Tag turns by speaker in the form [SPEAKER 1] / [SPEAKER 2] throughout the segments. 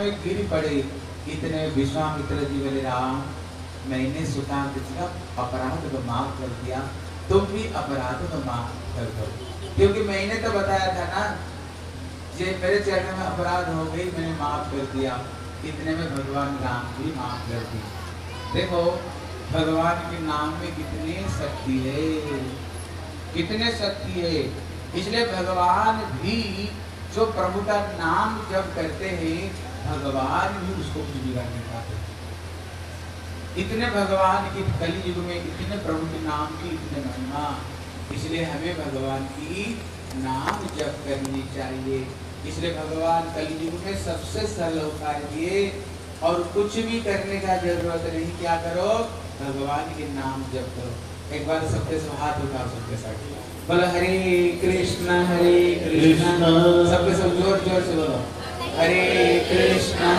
[SPEAKER 1] में गिर पड़े। इतने विश्वामित्र जी बोले राम, मैंने सुदामा जी का अपराध को माफ कर दिया, तुम भी अपराध को माफ कर दो, क्योंकि मैंने तो बताया था ना, जे मेरे चरण में अपराध हो गई, मैंने माफ कर दिया। इतने में भगवान राम भी माफ कर दिए। देखो भगवान के नाम में कितनी शक्ति है, कितने शक्ति है। इसलिए भगवान भी जो प्रभु का नाम जब करते हैं, भगवान भी उसको कुछ बिगाड़ नहीं पाते। इतने भगवान की कली युग में इतने प्रभु के नाम की इतने महिमा, इसलिए हमें भगवान की नाम जप करनी चाहिए। इसलिए भगवान कलयुग में सबसे सरल उपाय दिए, और कुछ भी करने का जरूरत नहीं। क्या करो? भगवान के नाम जप करो। एक बार सबके सब हाथ उठाओ, सबके साथ बोलो हरे कृष्ण सबके सब जोर जोर से बोलो हरे कृष्ण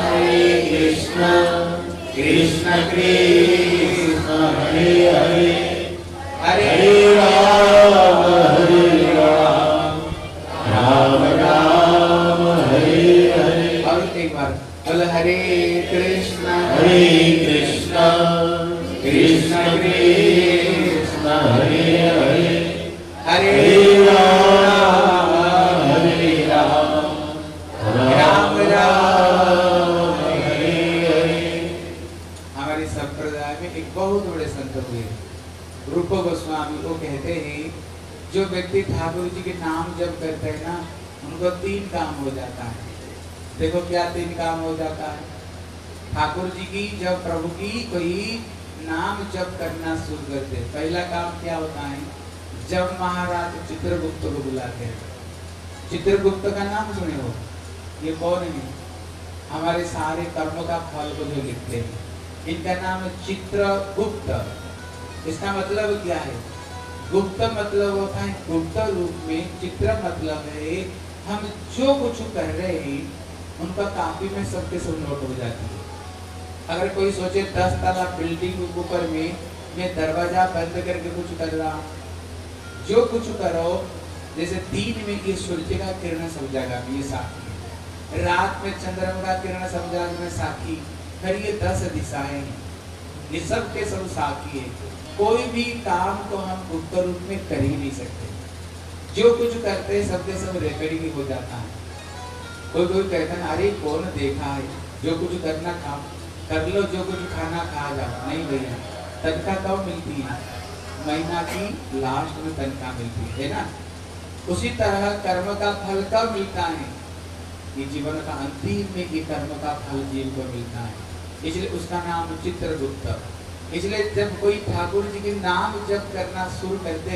[SPEAKER 1] कृष्ण कृष्ण हरे हरे हरे राम राम राम हरे हरे। और एक बार बोलो हरे कृष्ण कृष्ण कृष्ण हरे हरे हरे राम राम राम हरे हरे। हमारे संप्रदाय में एक बहुत बड़े संत हुए, रूप गोस्वामी, वो कहते हैं जो व्यक्ति ठाकुर जी के नाम जब करते हैं ना, उनको 3 काम हो जाता है। देखो क्या 3 काम हो जाता है? ठाकुर जी की जब प्रभु की कोई नाम जप करना शुरू करते, पहला काम क्या होता है? जब महाराज चित्रगुप्त को बुलाते हैं, चित्रगुप्त का नाम सुने हो? ये कौन है? हमारे सारे कर्मों का फल को जो लिखते हैं, इनका नाम है चित्रगुप्त। इसका मतलब क्या है? गुप्त मतलब होता है गुप्त रूप में, चित्र मतलब है हम जो कुछ कर रहे हैं उनका कापी में सबके सब नोट हो जाती है। अगर कोई सोचे 10 तला बिल्डिंग ऊपर में मैं दरवाजा बंद करके कुछ कर रहा, जो कुछ करो, जैसे दिन में ये सूर्य का किरण सब जगह में ये साक्षी है, रात में चंद्रमा का किरण सब जगह में साक्षी, फिर ये 10 दिशाएं हैं, ये सब के सब साक्षी है। कोई भी काम को हम गुप्त रूप में कर ही नहीं सकते, जो कुछ करते हैं सबके सब रिकॉर्डिंग हो जाता है। कोई कोई कहता है अरे कौन देखा है, जो कुछ करना काम कर लो, जो कुछ खाना खा जाओ। नहीं भैया, तनख्वाह कब मिलती है? महीना की लास्ट में तनख्वाह मिलती है ना। उसी तरह कर्म का फल कब मिलता है? ये जीवन का अंतिम में ये कर्म का फल जीव को मिलता है, इसलिए उसका नाम चित्रगुप्त। इसलिए जब कोई ठाकुर जी के नाम जप करना शुरू करते,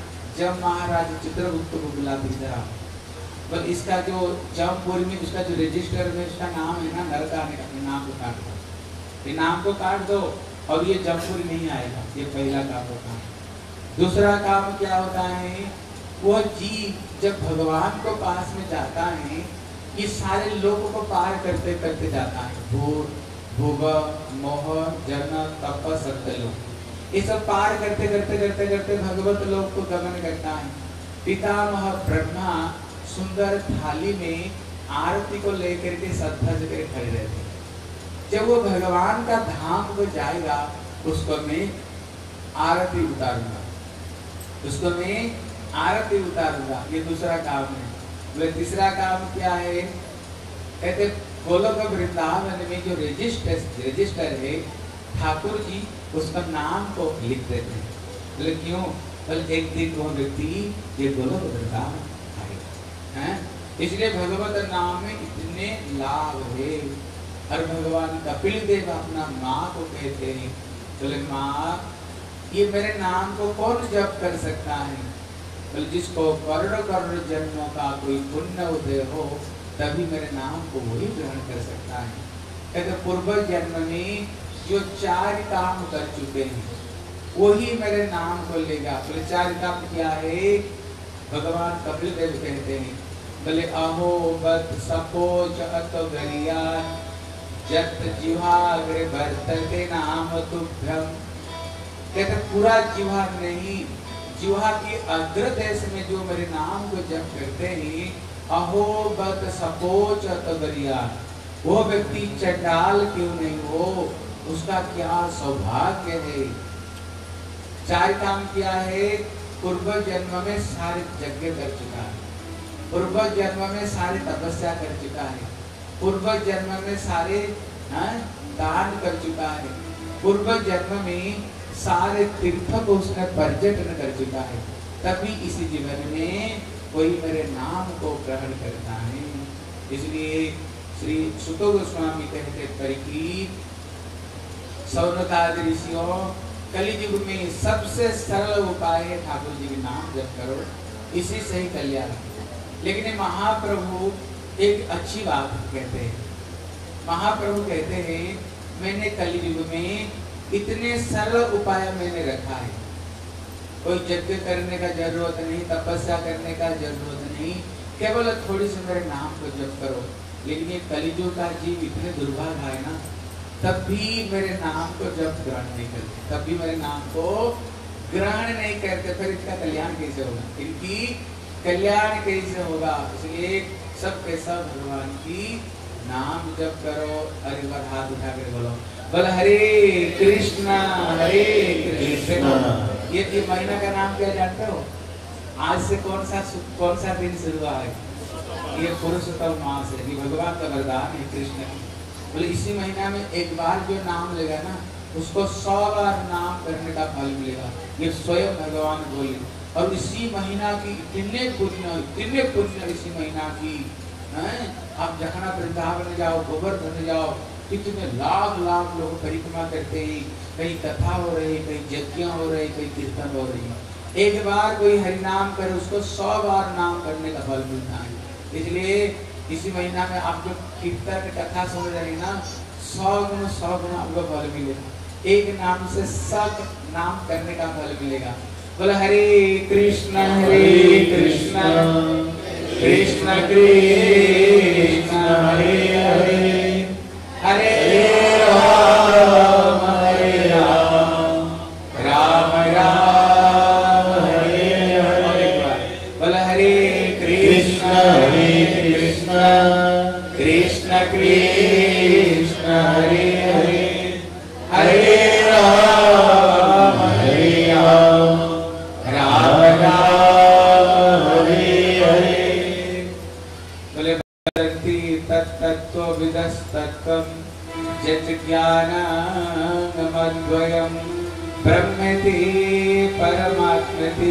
[SPEAKER 1] जब महाराज चित्रगुप्त को बुलाते जरा, पर इसका जो जमपुर में उसका जो रजिस्टर में उसका नाम है ना, नरका ने अपने नाम को काट दो, ये नाम को काट दो और ये जमपुर नहीं आएगा। ये पहला काम होता है। दूसरा काम क्या होता है? वह जीव जब भगवान को पास में जाता है, ये सारे लोगों को पार करते करते जाता है। भूत भुव मोह जन तप सत्य लोग, ये सब पार करते करते करते करते भगवत लोक को गमन करता है। पितामह ब्रह्मा सुंदर थाली में आरती को लेकर के सध्वज कर खड़े रहते। जब वो भगवान का धाम को जाएगा, उसको मैं आरती उतारूंगा, उसको मैं आरती उतारूंगा। ये दूसरा काम है। बोले तीसरा काम क्या है? कहते गोलोक वृंदावन में जो रजिस्टर है, ठाकुर जी उसका नाम को लिख देते हैं। बोले क्यों? बोले एक दिन वो व्यक्ति ये गोलोक वृंदावन आएगा, हैं? इसलिए भगवत नाम में इतने लाभ है। और भगवान कपिल देव अपना माँ को कहते हैं, बोले माँ ये मेरे नाम को कौन जप कर सकता है? बोले जिसको करोड़ करोड़ जन्मों का कोई पुण्य उदय हो, तभी मेरे नाम को वही ग्रहण कर सकता है। कहते पूर्व जन्म में जो 4 काम कर चुके हैं, वही मेरे नाम को लेगा। बोले 4 काम क्या है? भगवान कपिल देव कहते हैं, बोले अहो बत सपोच अत गरिया जत जिह्वाग्रे वर्तते नाम तुभ्यम। कहते पूरा जिह्वा नहीं, जिह्वा के अग्र देश में जो मेरे नाम को जप करते हैं, अहो बत सपोच अत गरिया, वो व्यक्ति चंडाल क्यों नहीं हो, उसका क्या सौभाग्य है। 4 काम किया है, पूर्व जन्म में सारे यज्ञ कर चुका है, पूर्व जन्म में सारे तपस्या कर चुका है, पूर्व जन्म में सारे दान कर चुका है, पूर्व जन्म में सारे तीर्थ को उसने पर्यटन कर चुका है, तभी इसी जीवन में कोई मेरे नाम को ग्रहण करता है। इसलिए श्री सुत गोस्वामी कहते परीक्षित, सौनकादि ऋषियों, कलियुग में सबसे सरल उपाय है ठाकुर जी के नाम जप करो, इसी से ही कल्याण। लेकिन महाप्रभु एक अच्छी बात कहते हैं, महाप्रभु कहते हैं मैंने कलियुग में इतने सरल उपाय मैंने रखा है, कोई यज्ञ करने का जरूरत नहीं, तपस्या करने का जरूरत नहीं, केवल थोड़ी सी मेरे नाम को जप करो। लेकिन ये कलियुग का जीव इतने दुर्भाग्य है ना, तब भी मेरे नाम को जब ग्रहण नहीं करते, तब भी मेरे नाम को ग्रहण नहीं करते, फिर इसका कल्याण कैसे होगा, इनकी कल्याण कैसे होगा। इसलिए सब के सब भगवान की नाम जप करो। अरे बार हाथ उठा कर बोलो, बोल हरे कृष्णा हरे कृष्णा। ये महीना का नाम क्या जानते हो? आज से कौन सा दिन शुरू हुआ है? ये पुरुषोत्तम मास है, ये भगवान का वरदान है कृष्ण। बोले इसी महीना में एक बार जो नाम लेगा ना, उसको 100 बार नाम करने का फल मिलेगा, ये स्वयं भगवान बोले। और इसी महीना की इतने पुण्य इसी महीना की हैं। आप जखना वृंदावन जाओ, गोवर्धन जाओ, कितने लाख लोग परिक्रमा करते हैं, कहीं कथा हो रही, कहीं यज्ञ हो रही, कहीं कीर्तन हो रही। एक बार कोई हरि नाम करे, उसको 100 बार नाम करने का फल मिलता है। इसलिए इसी महीना में आप जो कीर्तन कथा सुन रहे हैं ना, 100 गुण आपको फल मिलेगा। एक नाम से सब नाम करने का फल मिलेगा। बोले हरे कृष्ण कृष्ण कृष्ण हरे हरे, हरे राम राम राम हरे हरे। बोले हरे कृष्ण कृष्ण कृष्ण हरे हरे, हरे राम राम राम हरे हरे। बोले भक्ति तत्तत्व विदस्तत्वं यत् ज्ञानमद्वयं ब्रह्मेति परमात्मेति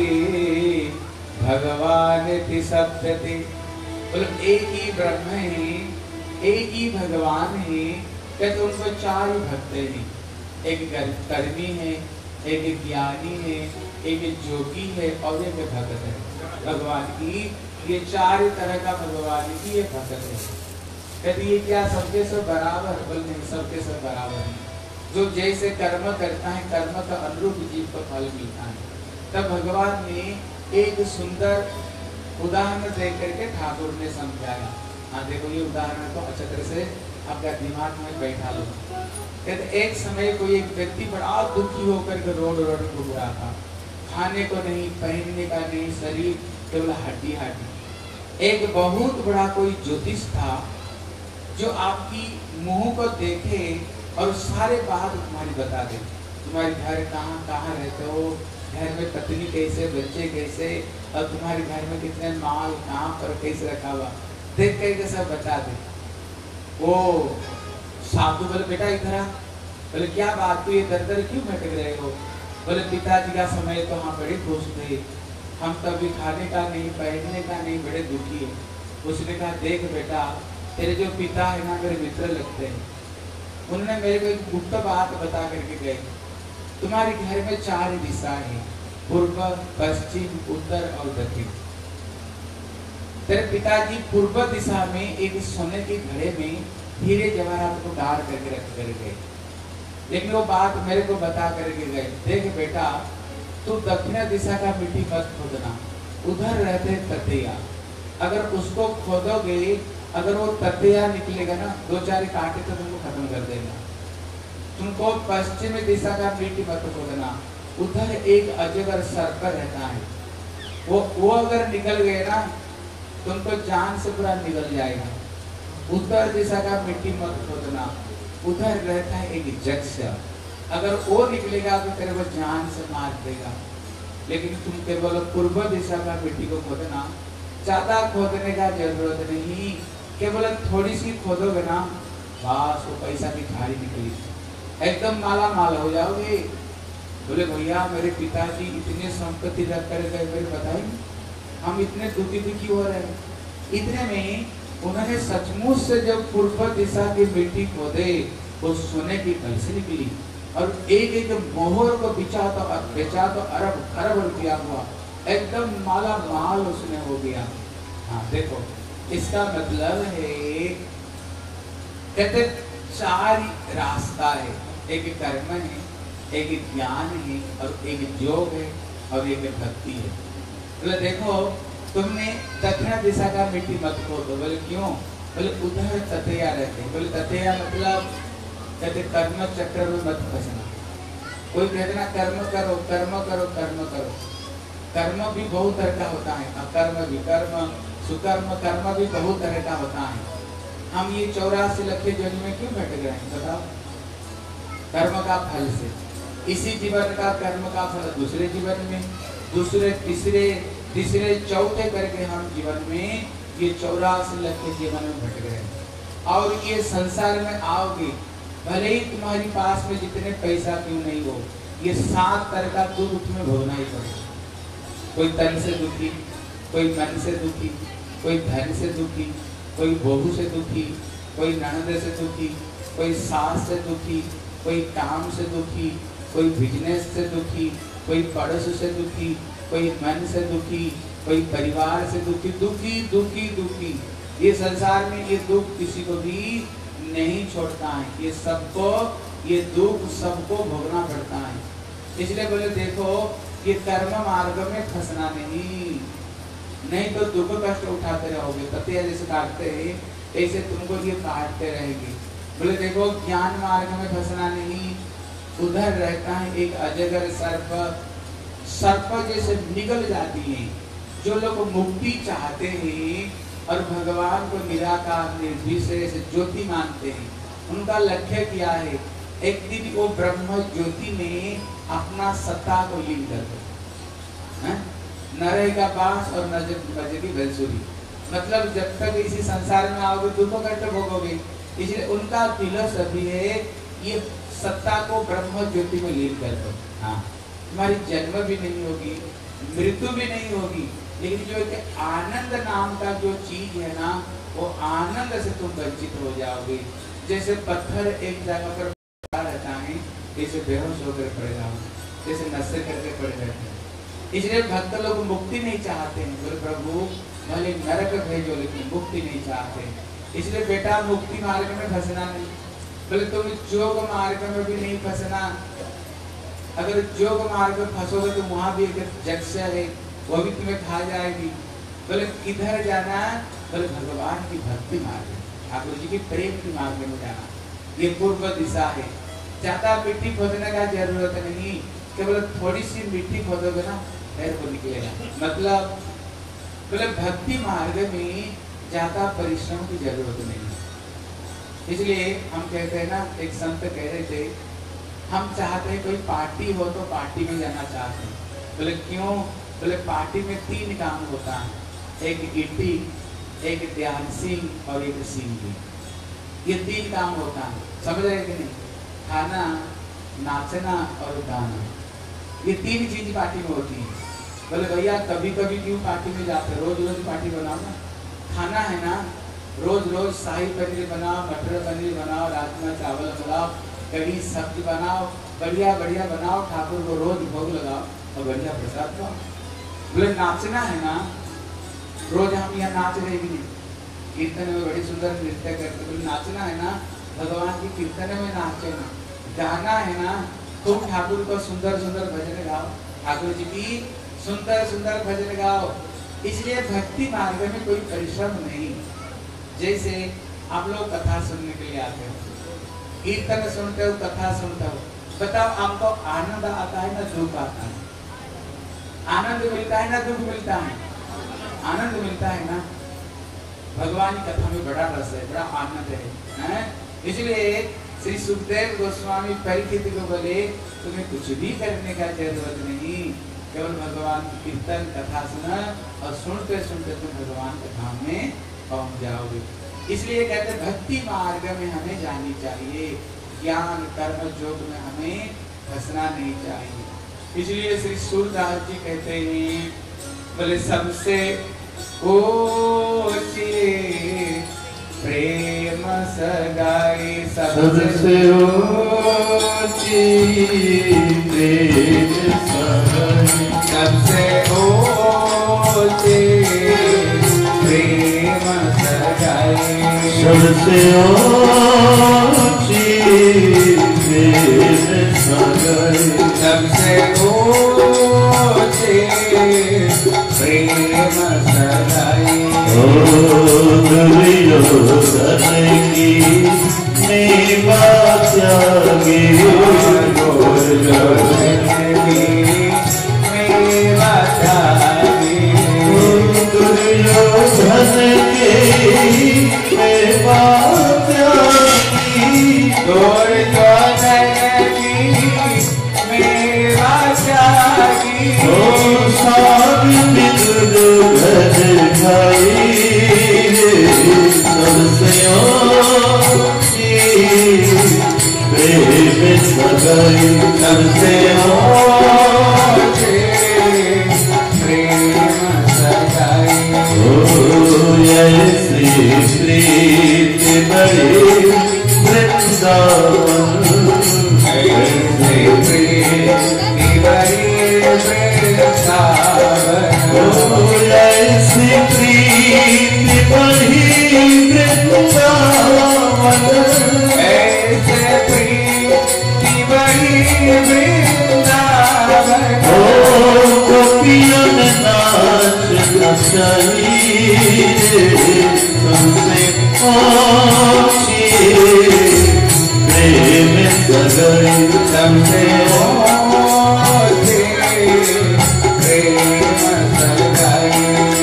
[SPEAKER 1] भगवानिति सप्तति। बोले एक ही ब्रह्म है, एक ही भगवान है। कहते उनको 4 भक्त हैं, एक कर्मी है, एक ज्ञानी है, एक जोगी है और एक भक्त है। भगवान की ये 4 तरह का भगवान की ये भक्त है। कहते ये क्या सबके सब बराबर? बोल नहीं, सबके सब बराबर है। जो जैसे कर्म करता है, कर्म का अनुरूप जीव को फल मिलता है। तब भगवान ने एक सुंदर उदाहरण दे करके ठाकुर ने समझाया। हाँ देखो, ये उदाहरण को अच्छी तरह से आपका दिमाग में बैठा लो। कहते एक समय कोई एक व्यक्ति बड़ा दुखी होकर के रोड घूम रहा था, खाने को नहीं, पहनने का नहीं, शरीर केवल हड्डी। एक बहुत बड़ा कोई ज्योतिष था जो आपकी मुंह को देखे और सारे बात तुम्हारी बता दे। तुम्हारे घर कहाँ रहते हो, घर में पत्नी कैसे, बच्चे कैसे, और तुम्हारे घर में कितने माल कहाँ पर कैसे रखा हुआ, देख करके सब बता दे। वो साधु बोले बेटा इधर आ। बोले क्या बात, तू ये दर क्यों भटक रहे हो? बोले पिताजी का समय तो हम बड़े खुश थे, हम तो अभी खाने का नहीं, पहनने का नहीं, बड़े दुखी है। उसने कहा देख बेटा, तेरे जो पिता है ना मेरे मित्र लगते हैं, उन्होंने मेरे को एक गुप्त बात बता करके गए। तुम्हारे घर में 4 दिशा है, पूर्व, पश्चिम, उत्तर और दक्षिण। तेरे पिताजी पूर्व दिशा में एक सोने के घड़े में हीरे जवाहरात को डाल करके रख कर गए, लेकिन वो बात मेरे को बता करके गए, देख बेटा तू दक्षिण दिशा का मिट्टी मत खोदना, उधर रहते ततैया, अगर उसको खोदोगे, अगर वो ततैया निकलेगा ना, 2-4 कांटे तो तुमको खत्म कर देगा। तुमको पश्चिमी दिशा का मिट्टी मत खोदना, उधर एक अजगर सर्प रहता है, वो अगर निकल गए ना, तुमको जान से पूरा निकल जाएगा। उत्तर दिशा का मिट्टी मत खोदना, उधर रहता है एक यक्ष, अगर वो निकलेगा तो तेरे को जान से मार देगा। लेकिन तुम केवल पूर्व दिशा का मिट्टी को खोदना, ज्यादा खोदने का जरूरत नहीं, केवल थोड़ी सी खोदोगे ना, बस वो पैसा की खाड़ी निकली, एकदम माला माल हो जाओगे। बोले भैया मेरे पिताजी इतने संपत्ति रख कर गए, मेरे बताइए हम इतने दुखी दुखी हो रहे हैं। इतने में उन्होंने सचमुच से जब पूर्व दिशा की मिट्टी खोदे, वो सोने की कलसी निकली और एक एक मोहर को बेचा तो अरब खरब रुपया हुआ, एकदम माला माल उसने हो गया। हाँ देखो, इसका मतलब है, कहते चार रास्ता है, एक कर्म है, एक ज्ञान है, और एक योग है, और एक भक्ति है। बोले देखो तुमने दक्षिण दिशा का मिट्टी मत खोदो। बोले क्यों? बोले उधर ततैया रहते हैं। बोले ततैया मतलब कहते कर्म चक्र में मत फंसना। कोई कहते ना कर्म करो कर्म करो कर्म करो, कर्म भी बहुत तरह का होता है, अकर्म भी, कर्म सुकर्म कर्म भी बहुत तरह का होता है। हम ये 84 लाख जन्म में क्यों भटक रहे हैं बताओ? कर्म का फल से, इसी जीवन का कर्म का फल दूसरे जीवन में, दूसरे तीसरे चौथे करके हम जीवन में ये 84 लाख जीवन में भटक रहे हैं। और ये संसार में आओगे, भले ही तुम्हारी पास में जितने पैसा क्यों नहीं हो, ये 7 तरह का दुख तुम्हें भोगना ही पड़ेगा। कोई तन से दुखी, कोई मन से दुखी, कोई धन से दुखी, कोई बहू से दुखी, कोई ननद से दुखी, कोई सास से दुखी, कोई काम से दुखी, कोई बिजनेस से दुखी, कोई पड़ोस से दुखी, कोई मन से दुखी, कोई परिवार से दुखी, दुखी दुखी दुखी। ये संसार में ये दुख किसी को भी नहीं छोड़ता है, ये सबको, ये दुख सबको भोगना पड़ता है। इसलिए बोले देखो, ये कर्म मार्ग में फंसना नहीं तो दुख कष्ट उठाते रहोगे। ततैया जैसे काटते हैं ऐसे तुमको ये काटते रहेंगे। बोले देखो ज्ञान मार्ग में फंसना नहीं, उधर रहता है एक अजगर सर्प, सर्प जैसे निगल जाती है। जो लोग मुक्ति चाहते हैं और भगवान को निराकार निर्विशेष ज्योति मानते हैं, उनका लक्ष्य क्या है? एक दिन वो ब्रह्म ज्योति में अपना सत्ता को लीन कर दे, न रहेगा बांस और न बजेगी बंसुरी। मतलब जब तक इसी संसार में आओगे दुख कष्ट भोगोगे। इसलिए उनका फिलॉसफी है ये सत्ता को ब्रह्म ज्योति में लीन कर दो। हाँ, तुम्हारी जन्म भी नहीं होगी, मृत्यु भी नहीं होगी, लेकिन जो एक आनंद नाम का जो चीज है ना, वो आनंद से तुम वंचित हो जाओगे। जैसे पत्थर एक जगह पर रहता है, जैसे बेहोश होकर पड़ जाओ, जैसे नशे करके पड़े रहते हैं। इसलिए भक्त लोग मुक्ति नहीं चाहते हैं। बोले प्रभु भले नरक भेजो लेकिन मुक्ति नहीं चाहते। इसलिए बेटा मुक्ति मार्ग में फंसना नहीं। बोले तुम जोग मार्ग में भी नहीं फंसना। अगर जोग मार्ग में फंसोगे तो वहां भी एक यक्ष है, वो भी तुम्हें खा जाएगी। बोले किधर जाना? बोले भगवान की भक्ति मार्ग, ठाकुर जी की प्रेम की मार्ग में जाना। ये पूर्व दिशा है। ज्यादा मिट्टी खोदने का जरूरत नहीं, केवल थोड़ी सी मिट्टी खोदोगे ना, पैर को निकलेगा। मतलब बोले भक्ति मार्ग में ज्यादा परिश्रम की जरूरत नहीं। इसलिए हम कहते हैं ना, एक संत कह रहे थे, हम चाहते हैं कोई पार्टी हो तो पार्टी में जाना चाहते हैं। बोले क्यों? बोले पार्टी में 3 काम होता है, एक ईटी, एक ध्यान सिंह और एक सिंह। ये 3 काम होता है, समझ रहे कि नहीं? खाना, नाचना और गाना, ये 3 चीज पार्टी में होती है। बोले भैया कभी कभी क्यों पार्टी में जाते, रोज रोज पार्टी बनाओ ना। खाना है ना, रोज रोज शाही पनीर बनाओ, मटर पनीर बनाओ, राजमा चावल बनाओ, कढ़ी सब्जी बनाओ, बढ़िया बढ़िया बनाओ, ठाकुर को रोज भोग लगाओ और बढ़िया प्रसाद खाओ। बोले नाचना है ना, रोज हम यहाँ नाच रहे भी नहीं, कीर्तन में बड़ी सुंदर नृत्य करते। बोले नाचना है ना, भगवान की कीर्तन में नाचे ना। गाना है ना, तुम ठाकुर को सुंदर सुंदर भजन गाओ, ठाकुर जी की सुंदर सुंदर भजन गाओ। इसलिए भक्ति मार्ग में कोई परिश्रम नहीं। जैसे आप लोग कथा सुनने के लिए आते हो, कीर्तन सुनते हो, कथा सुनते हो, बताओ आपको आनंद आता है ना दुख आता है? आनंद मिलता है ना दुख मिलता है? आनंद मिलता है ना। भगवान की कथा में बड़ा रस है, बड़ा आनंद है। इसलिए श्री सुखदेव गोस्वामी परीक्षित को बोले तुम्हें कुछ भी करने का जरूरत नहीं, केवल भगवान की कीर्तन कथा सुना और सुनते सुनते तुम भगवान के धाम में पहुंच जाओगे। इसलिए कहते भक्ति मार्ग में हमें जानी चाहिए, ज्ञान कर्म योग में हमें फंसना नहीं चाहिए। इसलिए श्री सूरदास जी कहते हैं बोले सबसे ऊंची प्रेम सगाई, सबसे ऊंची प्रेम सगाई, सबसे ऊंची प्रेम सगाई, सबसे ऊंची प्रेम सगाई, सबसे ऊंची प्रेम सगाई। दुर्योधन की मेवा त्यागी, दुर्योधन की मेवा त्यागी, दुर्योधन की मेवा त्यागी, दुर्योधन की मेवा त्यागी, साधु दुर्योधन भाई सबसे ऊंची प्रेम सगाई, सबसे ऊंची प्रेम सगाई। ऐसी प्रीत बड़ी वृंदावन, ऐसी प्रीत बड़ी वृंदावन, ऐसी प्रीत बड़ी वृंदावन, ऐसे प्रीति बड़ी वृंदावन। गोपियन नाच नचाई, तुमसे ऊंची प्रेम सगाई, तुमसे ऊंची प्रेम सगाई।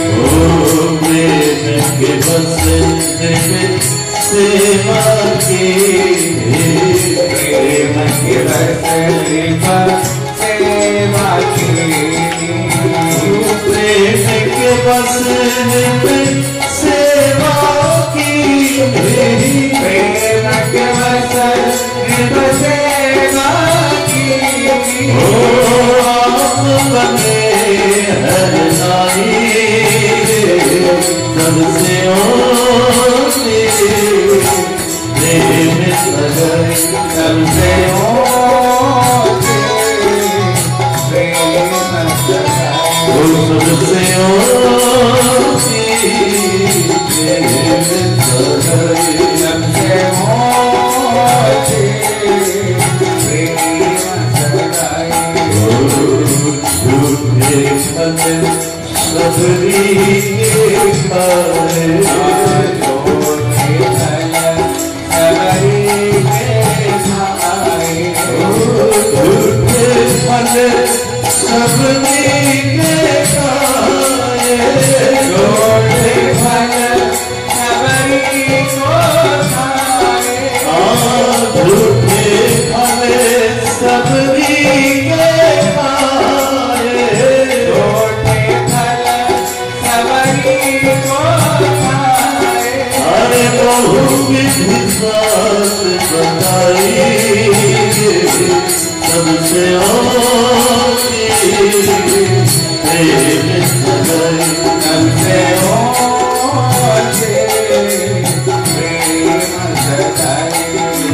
[SPEAKER 1] प्रेम के बसने में सेवा की, प्रेम के बसने पर सेवा की, प्रेम के बसने में सेवा की, प्रेम के बसने पर सेवा की। आप बने हर नाई, सबसे ऊंची प्रेम सगाई, सबसे ऊंची प्रेम सगाई, सबसे ऊंची प्रेम सगाई, सबसे ऊंची प्रेम सगाई। झूठे फल सबरी के खाए, झूठे फल सबरी के खाए, झूठे फल सबरी के खाए, झूठे फल सबरी को खाए, झूठे फल सबरी के खाए, झूठे फल सबरी को खाए। अरे बहुविधि बात बताई, सबसे ऊंची प्रेम सगाई, सबसे ऊंची प्रेम सगाई।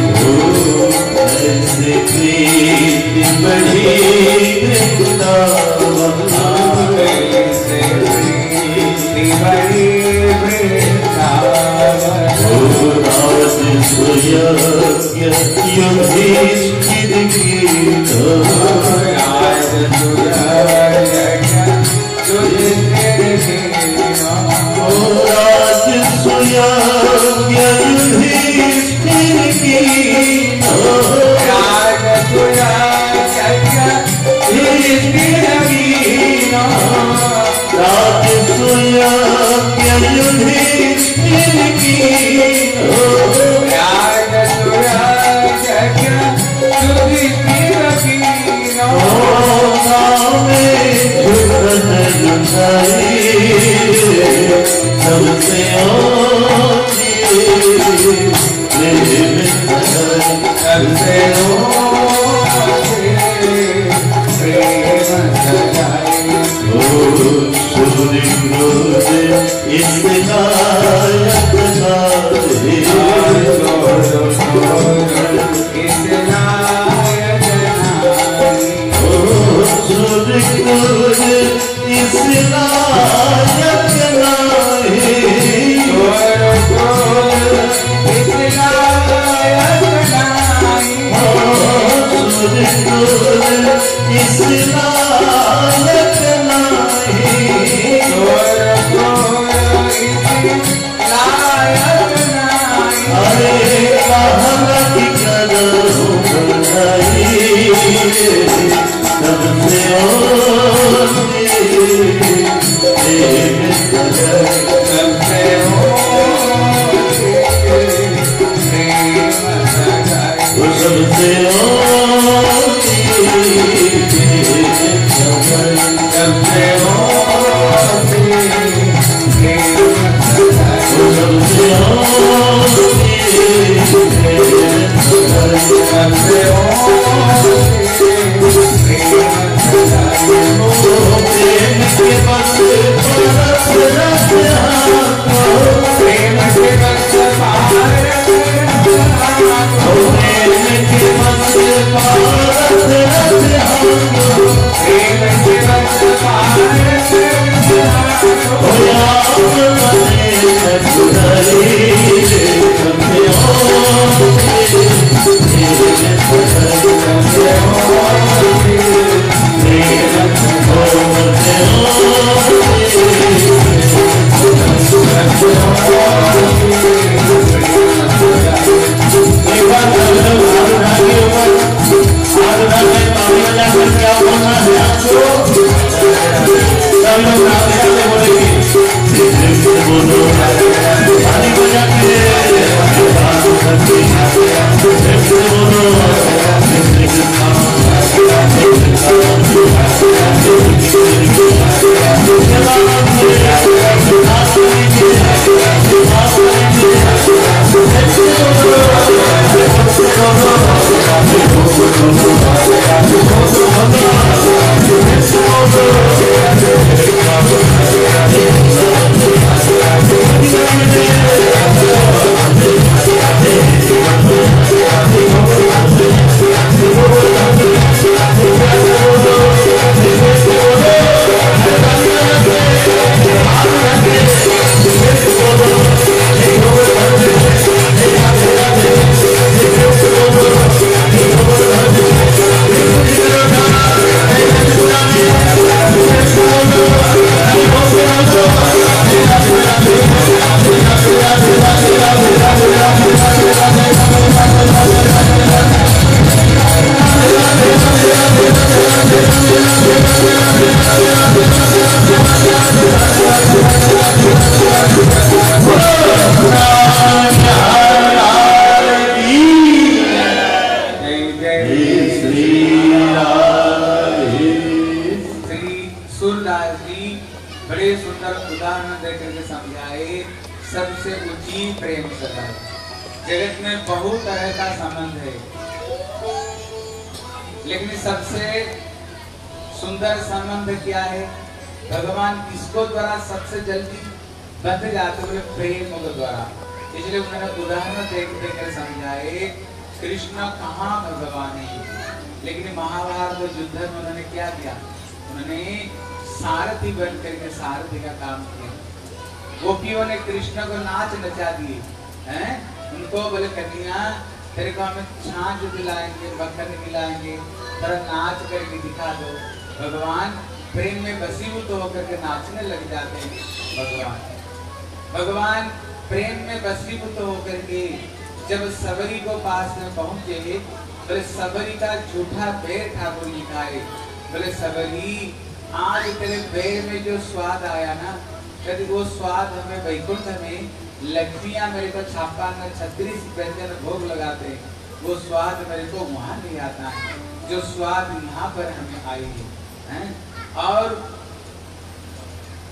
[SPEAKER 1] ऐसे प्रीति बड़ी वृंदावन, ऐसे प्रीति बड़ी वृंदावन। राज सुयज्ञ युधिष्ठिर की, राज सुयज्ञ युधिष्ठिर की, राज सुयज्ञ युधिष्ठिर की, राज सुयज्ञ युधिष्ठिर की, राज सुयज्ञ युधिष्ठिर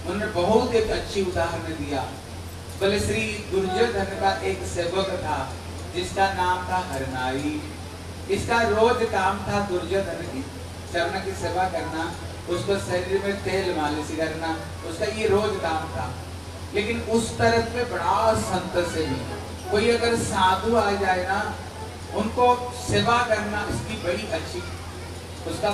[SPEAKER 1] उन्होंने बहुत एक अच्छी उदाहरण दिया। बोले श्री दुर्योधन का एक सेवक था जिसका नाम था हरनाई। इसका रोज काम था दुर्योधन की चरण की सेवा करना, उसको शरीर में तेल मालिश करना, उसका ये रोज काम था। लेकिन उस तरफ में बड़ा संत से भी कोई अगर साधु आ जाए ना, उनको सेवा करना इसकी बड़ी अच्छी उसका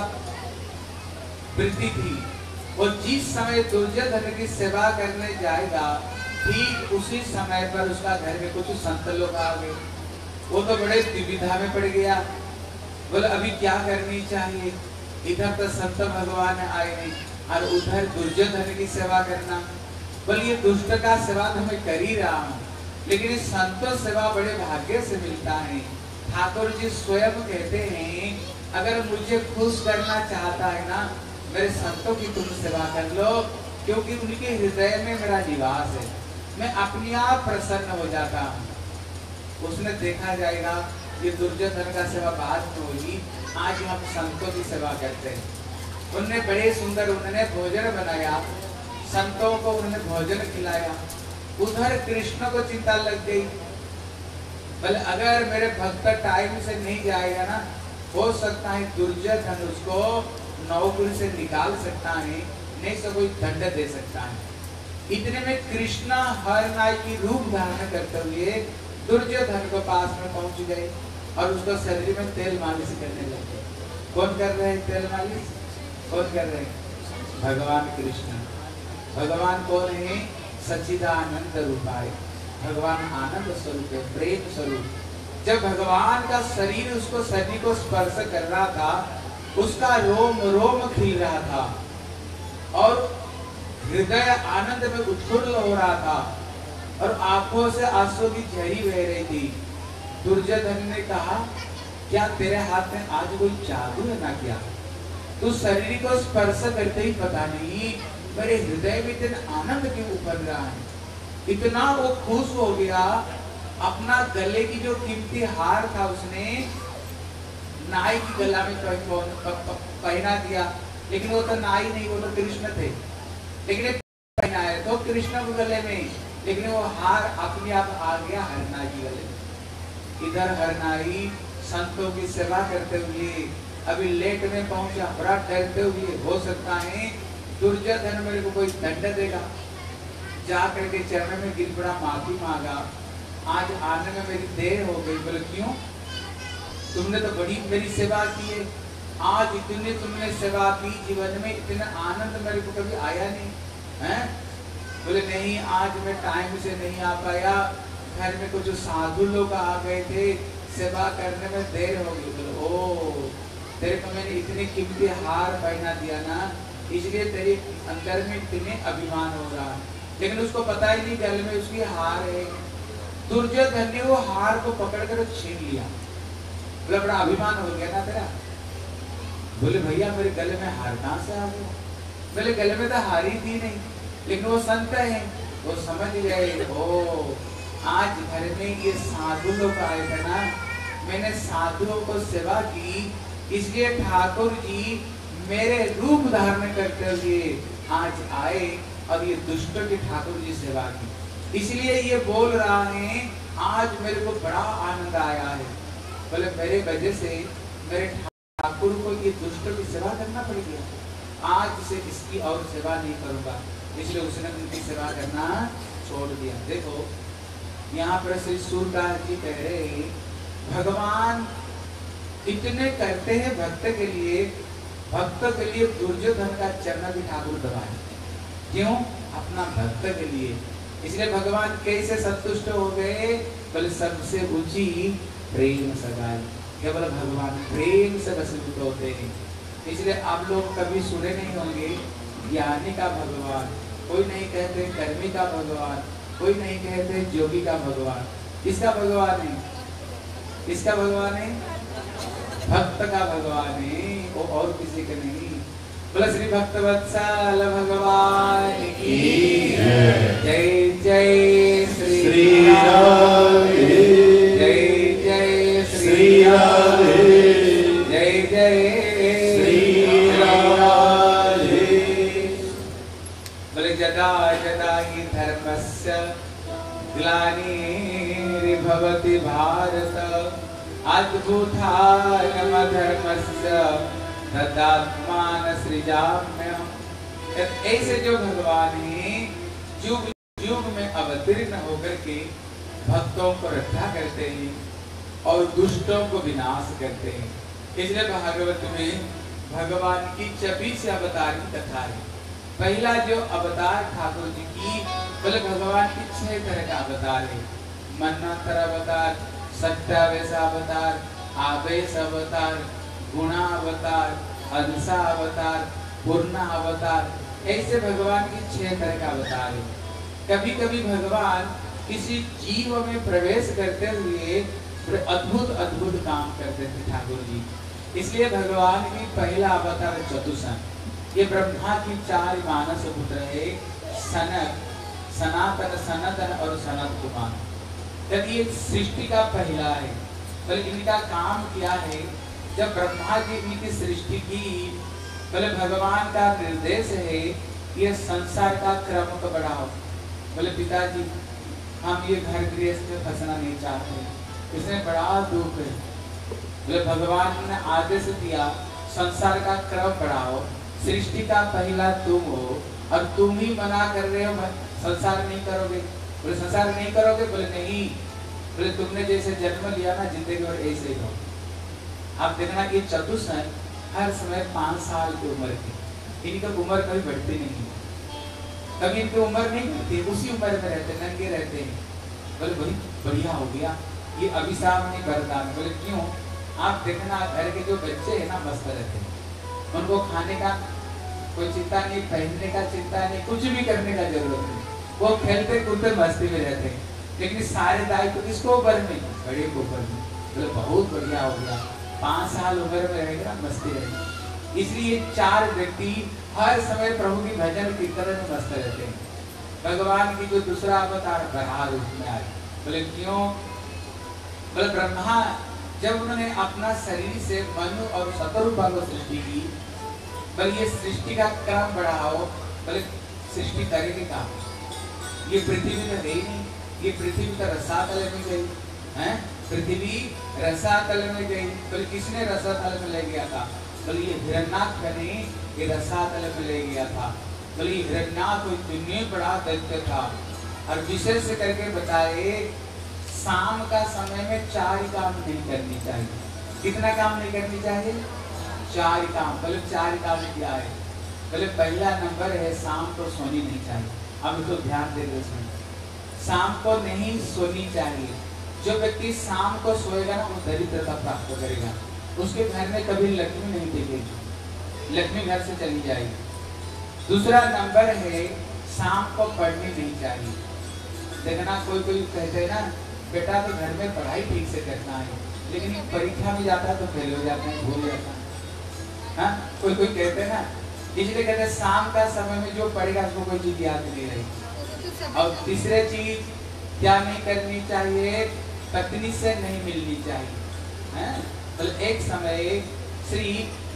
[SPEAKER 1] वृत्ति थी। और जिस समय दुर्योधन की सेवा करने जाएगा, ठीक उसी समय पर उसका घर में कुछ संत लोग आ गए। वो तो बड़े दुविधा में पड़ गया। बोले अभी क्या करनी चाहिए, इधर तो संत भगवान आए नहीं और उधर दुर्योधन की सेवा करना। बोले ये दुष्ट का सेवा तो मैं कर ही रहा हूँ, लेकिन इस संतों सेवा बड़े भाग्य से मिलता है। ठाकुर जी स्वयं कहते हैं अगर मुझे खुश करना चाहता है ना, मेरे संतों की तुम सेवा कर लो, क्योंकि उनके हृदय में मेरा निवास है, मैं अपने आप प्रसन्न हो जाता हूँ। उसने देखा जाएगा ये दुर्योधन का सेवा बाद में होगी, आज हम संतों की सेवा करते हैं। उन्होंने बड़े सुंदर उन्होंने भोजन बनाया, संतों को उन्होंने भोजन खिलाया। उधर कृष्ण को चिंता लग गई, बोले अगर मेरे भक्त टाइम से नहीं जाएगा ना, हो सकता है दुर्योधन उसको नौकरी से निकाल सकता है, नहीं तो कोई दंड दे सकता है। इतने में कृष्णा हरनाई की रूप धारण करते हुए दुर्योधन को पास में पहुंच गए और उसको शरीर में तेल मालिश करने लगे। कौन कर रहे हैं तेल मालिश? कौन कर रहे हैं? भगवान कृष्ण। भगवान कौन है? सच्चिदानंद रूपाय, भगवान आनंद स्वरूप है, प्रेम स्वरूप। जब भगवान का शरीर उसको शरीर को स्पर्श कर रहा था, उसका रोम रोम खिल रहा था और हृदय आनंद में उत्फुल्ल हो रहा था और आंखों से आंसू की झरी बह रही थी। दुर्योधन ने कहा क्या तेरे हाथ में आज कोई जादू है ना? क्या तू शरीर को स्पर्श करते ही पता नहीं मेरे हृदय में इतना आनंद क्यों उभर रहा है। इतना वो खुश हो गया, अपना गले की जो कीमती हार था उसने नाई की गला में पहना दिया, लेकिन वो तो नाई नहीं, वो तो कृष्ण थे, लेकिन पहनाया तो कृष्ण के गले में, लेकिन वो हार अपने आप आ गया हरनाई की गले में। इधर हरनाई संतों की सेवा करते हुए अभी लेट में पहुंचा, बड़ा डरते हुए, हो सकता है दुर्योधन मेरे को कोई दंड देगा। जा करके चरण में गिर पड़ा, माफी मांगा, आज आने में मेरी देर हो गई। बोले क्यों? तुमने तो बड़ी मेरी सेवा की है, आज इतने तुमने सेवा की, जीवन में इतना आनंद मेरे को कभी आया नहीं है। बोले नहीं, आज मैं टाइम से नहीं आ पाया, घर में कुछ साधु लोग आ गए थे, सेवा करने में देर हो गई। बोले ओ, तेरे को मैंने इतनी कीमती हार पहना दिया ना, इसलिए तेरे अंदर में इतने अभिमान हो रहा है। लेकिन उसको पता ही नहीं गले में उसकी हार है। दुर्योधन ने वो हार को पकड़कर छीन लिया। बोले बड़ा अभिमान हो गया ना तेरा? बोले भैया मेरे गले में हार कहाँ से आ गया? बोले गले में तो हार ही थी नहीं, लेकिन वो संत है, वो समझ गए ओ आज घर में ये साधु लोग आए थे ना, मैंने साधुओं को सेवा की, इसलिए ठाकुर जी मेरे रूप धारण करते हुए आज आए और ये दुष्टों की ठाकुर जी सेवा की, इसलिए ये बोल रहा है आज मेरे को बड़ा आनंद आया है। बोले मेरे वजह से मेरे ठाकुर को ये दुष्टों की सेवा करना पड़ गया, आज से इसकी और सेवा नहीं करूंगा, इसलिए उसने उनकी सेवा करना छोड़ दिया। देखो यहाँ पर श्री सूरदास जी कह रहे भगवान इतने करते हैं भक्त के लिए, भक्त के लिए दुर्योधन का चरण भी ठाकुर दबाए, क्यों? अपना भक्त के लिए। इसलिए भगवान कैसे संतुष्ट हो गए? बोले सबसे ऊंची प्रेम सगाई, केवल भगवान प्रेम से वशीभूत होते हैं। इसलिए आप लोग कभी सुने नहीं होंगे ज्ञानी का भगवान, कोई नहीं कहते कर्मी का भगवान, कोई नहीं कहते जोगी का भगवान। किसका भगवान है? किसका भगवान है? भक्त का भगवान है, वो और किसी का नहीं। बोला श्री भक्तवत्सल भगवान की जय जय श्री राधे, जय जय श्री राधे, जय जय श्री राधे। बोले जदा तस्य ग्लानिर्भवति भारत अद्भुतागमधर्मस्य तदात्मान सृजाम्यहम्। ऐसे जो भगवान हैं युग युग में अवतीर्ण होकर के भक्तों को रक्षा करते हैं और दुष्टों को विनाश करते हैं। इसलिए भागवत में भगवान की 26 अवतार की कथा है। पहला जो अवतार ठाकुर जी की, बोले भगवान की 6 तरह का अवतार है। मन्वंतर अवतार, सत्यावेश अवतार, आवेश अवतार, गुणा अवतार, अंसा अवतार, पूर्ण अवतार, ऐसे भगवान की 6 तरह का अवतार है। कभी कभी भगवान किसी जीव में प्रवेश करते हुए अद्भुत अद्भुत काम करते थे ठाकुर जी। इसलिए भगवान की पहला अवतार चतुसन, ये ब्रह्मा की 4 मानस पुत्र है, सनक, सनातन, सनातन और सनत कुमार। जब ये सृष्टि का पहला है, तो इनका काम क्या है, जब ब्रह्मा जी इनकी सृष्टि की, बोले भगवान का निर्देश है ये संसार का क्रम को बढ़ाओ। बोले पिताजी हम ये घर गृहस्थ में फंसना नहीं चाहते, इसमें बड़ा दुख है। बोले भगवान ने आदेश दिया संसार का क्रम बढ़ाओ, सृष्टि का पहला तुम हो और तुम ही मना कर रहे हो संसार नहीं करोगे। बोले संसार नहीं करोगे, बोले नहीं, बोले तुमने जैसे जन्म लिया ना जिंदगी भर ऐसे ही हो। आप देखना कि चतुसन हर समय 5 साल की उम्र की, इनकी उम्र कभी बढ़ती नहीं, कभी इनकी उम्र नहीं बढ़ती, उसी उम्र में रहते, नंगे रहते हैं। बोले वही बढ़िया हो गया, ये अभिशाप नहीं वरदान। बोले क्यों? आप देखना घर के जो बच्चे हैं ना मस्त रहते हैं, उनको खाने का कोई चिंता नहीं, पहनने का चिंता नहीं, कुछ भी करने का जरूरत नहीं, वो खेलते कूदते मस्ती में रहते हैं। लेकिन सारे दायित्व किसको ऊपर में? बड़े को ऊपर में। बोले बहुत बढ़िया हो गया, 5 साल उम्र में रहेगा मस्ती रहेगी। इसलिए 4 व्यक्ति हर समय प्रभु की भजन कीर्तन में मस्त रहते हैं। भगवान की जो दूसरा अवतार बराह रूप में आए। बोले क्यों? बोले ब्रह्मा जब उन्होंने अपना शरीर से मनु और शतरूपा को सृष्टि की, बोले ये सृष्टि का क्रम बढ़ाओ। बोले सृष्टि करेगी काम, ये पृथ्वी तो है ही नहीं, ये पृथ्वी तो रसातल में गई है, पृथ्वी रसातल में गई। बोले किसने रसातल में ले गया था? बोले ये हिरण्याक्ष ने ये रसातल में ले गया था। बोले हिरण्याक्ष इतने बड़ा दैत्य था। और विशेष करके बताए शाम का समय में 4 काम नहीं करनी चाहिए। कितना काम नहीं करनी चाहिए? 4 काम। बोले 4 काम क्या है? बोले पहला नंबर है शाम को सोनी नहीं चाहिए। अब तो ध्यान दे दो, शाम को नहीं सोनी चाहिए। जो व्यक्ति शाम को सोएगा ना वो दरिद्रता प्राप्त करेगा, उसके घर में कभी लक्ष्मी नहीं दिखेगी, लक्ष्मी घर से चली जाएगी। दूसरा नंबर है शाम को पढ़नी नहीं चाहिए। देखना कोई कोई कहते हैं ना बेटा तो घर में पढ़ाई ठीक से करना है, लेकिन परीक्षा में जाता है तो फेल हो जाता है, भूल जाता है। हाँ कोई कोई कहते हैं ना, इसलिए कहते हैं शाम का समय में जो पढ़ेगा उसको कोई चीज याद नहीं रहेगी। और तीसरे चीज क्या नहीं करनी चाहिए? पत्नी से नहीं मिलनी चाहिए। तो एक समय श्री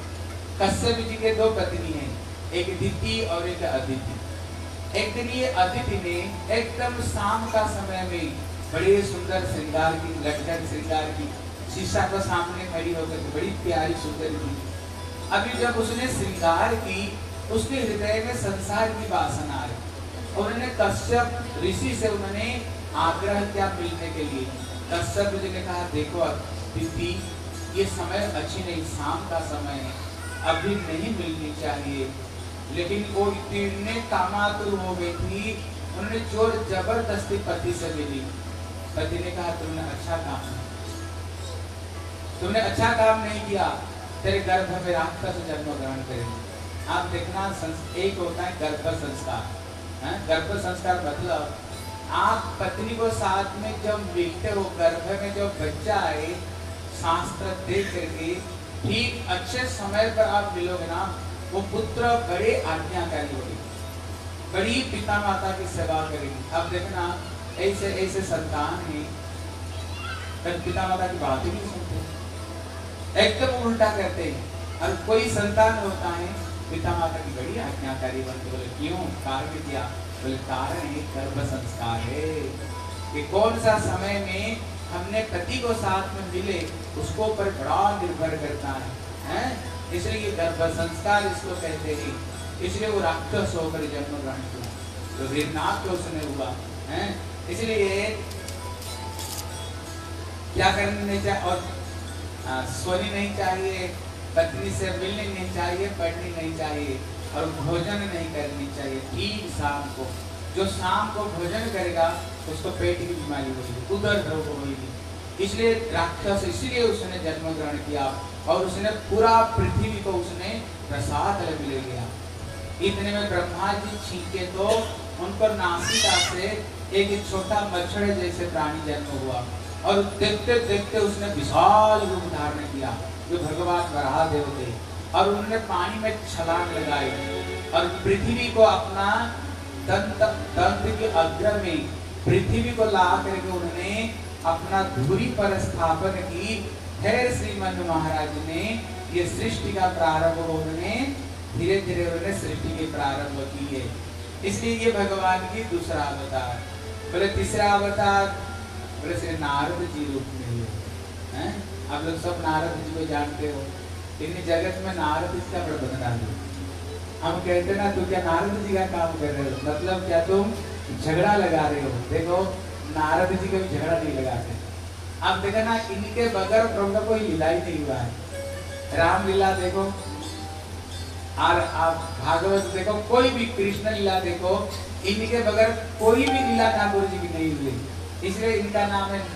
[SPEAKER 1] कश्यप जी के 2 पत्नी हैं, एक दिति और एक अदिति। एक दिन ये अदिति ने एकदम शाम का समय में बड़े सुंदर श्रृंगार की, लटकन श्रृंगार की, शीशा को सामने खड़ी होकर बड़ी प्यारी सुंदर थी। अभी जब उसने श्रृंगार की, उसके हृदय में संसार की वासना आई। उन्होंने कश्यप ऋषि से उन्होंने आग्रह किया मिलने के लिए। कश्यप जी ने कहा देखो दीदी ये समय अच्छी नहीं, शाम का समय है, अभी नहीं मिलनी चाहिए। लेकिन वो इतने कामातुर हो गई थी, उन्होंने जोर जबरदस्ती पति से मिली। पति ने कहा तुमने अच्छा काम नहीं किया, तेरे गर्भ में राक्षस जन्म ग्रहण करेंगे। आप देखना एक होता है गर्भ संस्कार। गर्भ संस्कार मतलब आप पत्नी को साथ में जब मिलते हो, गर्भ में जो बच्चा आए शास्त्र देख करके ठीक अच्छे समय पर आप मिलोगे ना, वो पुत्र बड़े आज्ञाकारी होगी, बड़ी पिता माता की सेवा करेगी। अब देखना ऐसे ऐसे संतान है पिता माता की बात ही नहीं सुनते, एकदम उल्टा करते हैं। और कोई संतान होता है पिता माता की बड़ी आज्ञाकारी बनते। बोले क्यों? कारण क्या? बोले कारण है गर्भ संस्कार है। कि कौन सा समय में हमने पति को साथ में मिले उसको पर बड़ा निर्भर करता है, इसलिए ये गर्भ संस्कार इसको कहते हैं। इसलिए वो राक्षस होकर जन्म ग्रहण किया, तो हिरनाथ तो उसने हुआ है। इसलिए क्या करना नहीं चाहिए? और सोनी नहीं चाहिए, पत्नी से मिलनी नहीं चाहिए, पढ़नी नहीं चाहिए और भोजन नहीं करनी चाहिए ठीक शाम को। जो शाम को भोजन करेगा उसको पेट की बीमारी होगी, उदर रोग होगी। इसलिए राक्षस, इसलिए उसने जन्म ग्रहण किया और उसने पूरा पृथ्वी को उसने प्रसाद ले लिया। इतने में ब्रह्मा जी छींके तो उनको नासिका से एक छोटा मच्छर जैसे प्राणी जन्म हुआ और देखते देखते उसने विशाल रूप धारण किया जो भगवान वराहदेव थे। और उन्होंने पानी में छलांग लगाई और पृथ्वी को अपना दंत के अग्र में पृथ्वी को ला करके उन्होंने अपना धुरी पर स्थापन की। फिर श्रीमन महाराज ने ये सृष्टि का प्रारंभ उन्होंने धीरे धीरे उन्होंने सृष्टि के प्रारंभ की है। इसलिए ये भगवान की दूसरा अवतार। बोले तीसरा अवतार बोले श्री नारद जी रूप में हुए हैं। आप लोग सब नारद जी को जानते हो। इन जगत में नारद जी का प्रबंध डालो। हम कहते ना तू क्या नारद जी का काम कर रहे हो, मतलब क्या तुम झगड़ा लगा रहे हो। देखो नारद जी कभी झगड़ा नहीं लगाते। आप देखो ना इनके बगैर प्रभु का कोई लीला ही नहीं हुआ है। राम लीला देखो और आप भागवत देखो, कोई भी कृष्ण लीला देखो, इनके बगैर कोई भी लीला ठाकुर जी की नहीं हुई। इसलिए इनका नाम है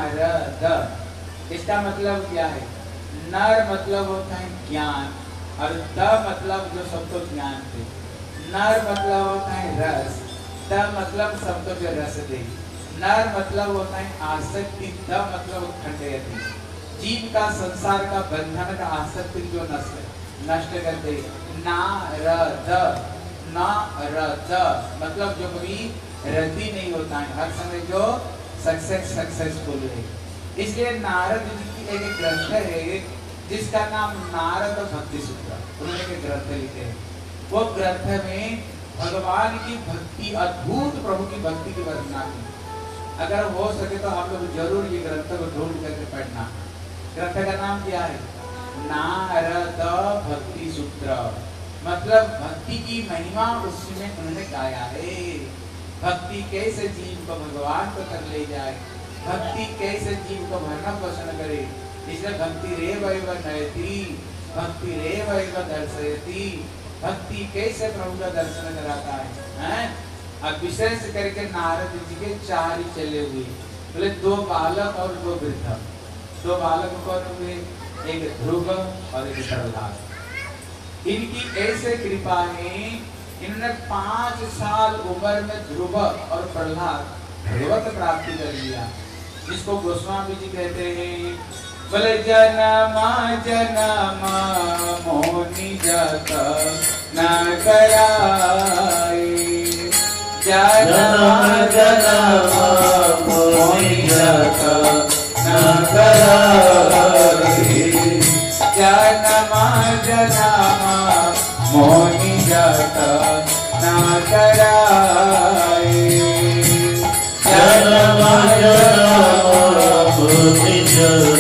[SPEAKER 1] नारद। इसका मतलब क्या है? नर मतलब होता है ज्ञान और द मतलब जो सबको ज्ञान दे। नर मतलब होता है रस, द मतलब सबको जो रस दे। नर मतलब होता है आसक्ति, द मतलब खंडयति, जीव का संसार का बंधन का आसक्ति जो नष्ट करते। नारद, नारद मतलब जो कभी रद्दी नहीं होता है, हर समय जो सक्सेसफुल है। इसलिए नारद जी की एक ग्रंथ है जिसका नाम नारद भक्ति सूत्र, उन्होंने एक ग्रंथ लिखे हैं। वो ग्रंथ में भगवान की भक्ति, अद्भुत प्रभु की भक्ति की वर्णना की। अगर हो सके तो आप लोग जरूर ये ग्रंथ को ढूंढ करके पढ़ना। ग्रंथ का नाम क्या है? नारद भक्ति सूत्र। मतलब भक्ति की महिमा उसमें उन्होंने गाया है। भक्ति कैसे जीव को भगवान को तक ले जाए, भक्ति कैसे जीव को भरण पोषण करे। इसलिए भक्ति रेव नयति, भक्ति रेव दर्शयति। भक्ति कैसे प्रभु का दर्शन कराता है। अब विशेष करके नारद जी के 4 ही चले हुए, बोले 2 बालक और 2 वृद्ध। 2 बालक कौन हुए? एक ध्रुव और एक प्रहलाद। इनकी ऐसे कृपा है, इन्होंने 5 साल उम्र में ध्रुव और प्रहलाद भगवत प्राप्ति कर लिया, जिसको गोस्वामी जी कहते हैं। बोले जनमा जनमा मोनि जत न कराए, जनमा जनमा मोनि जत न कराए, जनमा जनमा मोनि जत न कराए, जनमा जनमा मोनि जत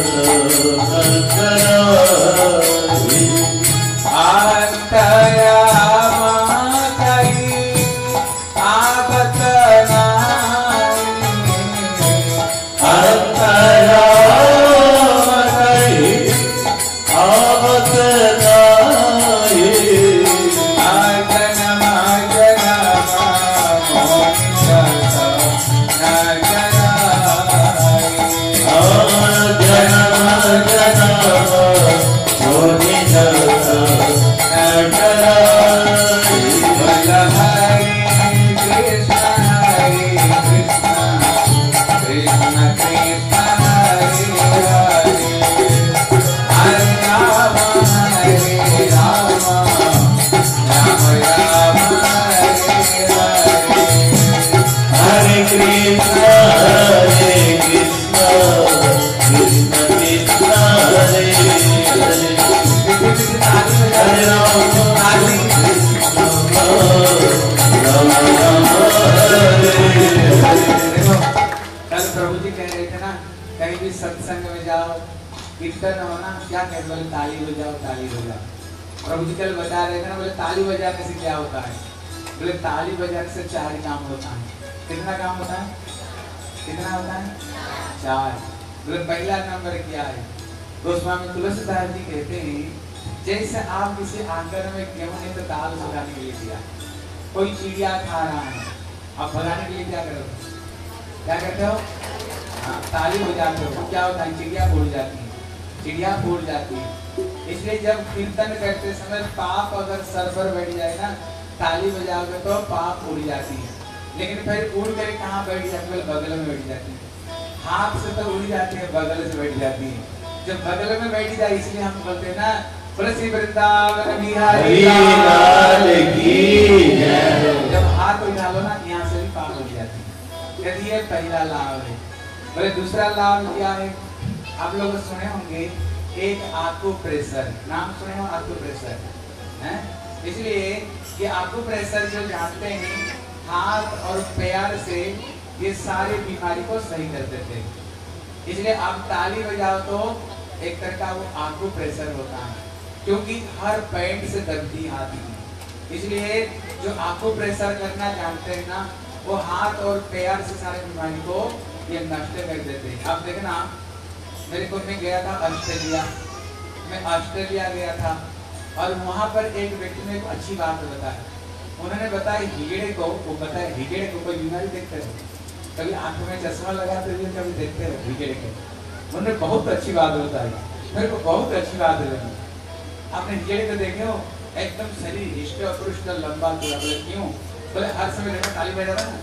[SPEAKER 1] सत्संग में जाओ, कीर्तन होना, क्या कहते बोले ताली बजाओ, ताली बजाओ। प्रभु जी कल बता रहे थे ना, बोले ताली बजाने से क्या होता है? बोले ताली बजाने से 4 काम होता है। कितना काम होता है? कितना होता है? 4। बोले पहला नंबर क्या है? गोस्वामी तुलसीदास जी कहते हैं, जैसे आप किसी आंगन में गेहूं ने तो दाल भगाने के लिए दिया, कोई चिड़िया खा रहा है, आप भगाने के लिए क्या करोगे? क्या करते हो? हाँ, ताली बजाते हो। क्या होता है? चिड़िया उड़ जाती है, चिड़िया उड़ जाती है। इसलिए जब कीर्तन करते समय पाप अगर सर पर बैठ जाए ना, ताली बजाओगे तो पाप उड़ जाती है। लेकिन फिर उड़ कर कहाँ बैठ जाती है? बगल में बैठ जाती है। हाथ से तो उड़ जाती है, बगल से बैठ जाती है। जब बगल में बैठ जाए, इसलिए हम बोलते हैं ना, तुलसी वृंदावन बिहारी लाल की जय। जब हाथ उठा लो ना, यहाँ से भी पाप उड़ जाती है। यदि ये पहला लाभ है। बोले दूसरा लाभ क्या है? आप लोग सुने होंगे एक आकुप्रेशर, नाम सुने हो? आकुप्रेशर है। इसलिए ये आकुप्रेशर जो जानते हैं, हाथ और पैर से ये सारी बीमारी को सही कर देते हैं। इसलिए आप ताली बजाओ तो एक तरह का वो आकुप्रेशर होता है, क्योंकि हर पॉइंट से दर्दी आती है। इसलिए जो आकुप्रेशर करना जानते हैं ना, वो हाथ और पैर से सारी बीमारी को ये नष्ट कर देते हैं। अब देखना, मेरे को मैं गया था ऑस्ट्रेलिया, मैं ऑस्ट्रेलिया गया था और वहाँ पर एक व्यक्ति ने एक अच्छी बात बताया। उन्होंने बताया हिगड़े को, वो बताया हिगड़े को कोई बीमारी देखते हो? कभी आंखों में चश्मा लगाते हुए कभी देखते हो हिगड़े को? उन्होंने बहुत अच्छी बात बताई, मेरे को बहुत अच्छी बात लगी। आपने हिगड़े को देखे हो? एकदम शरीर हिष्ट पुष्ट लंबा पूरा। बोले क्यों? बोले हर समय देखो ताली बजा रहा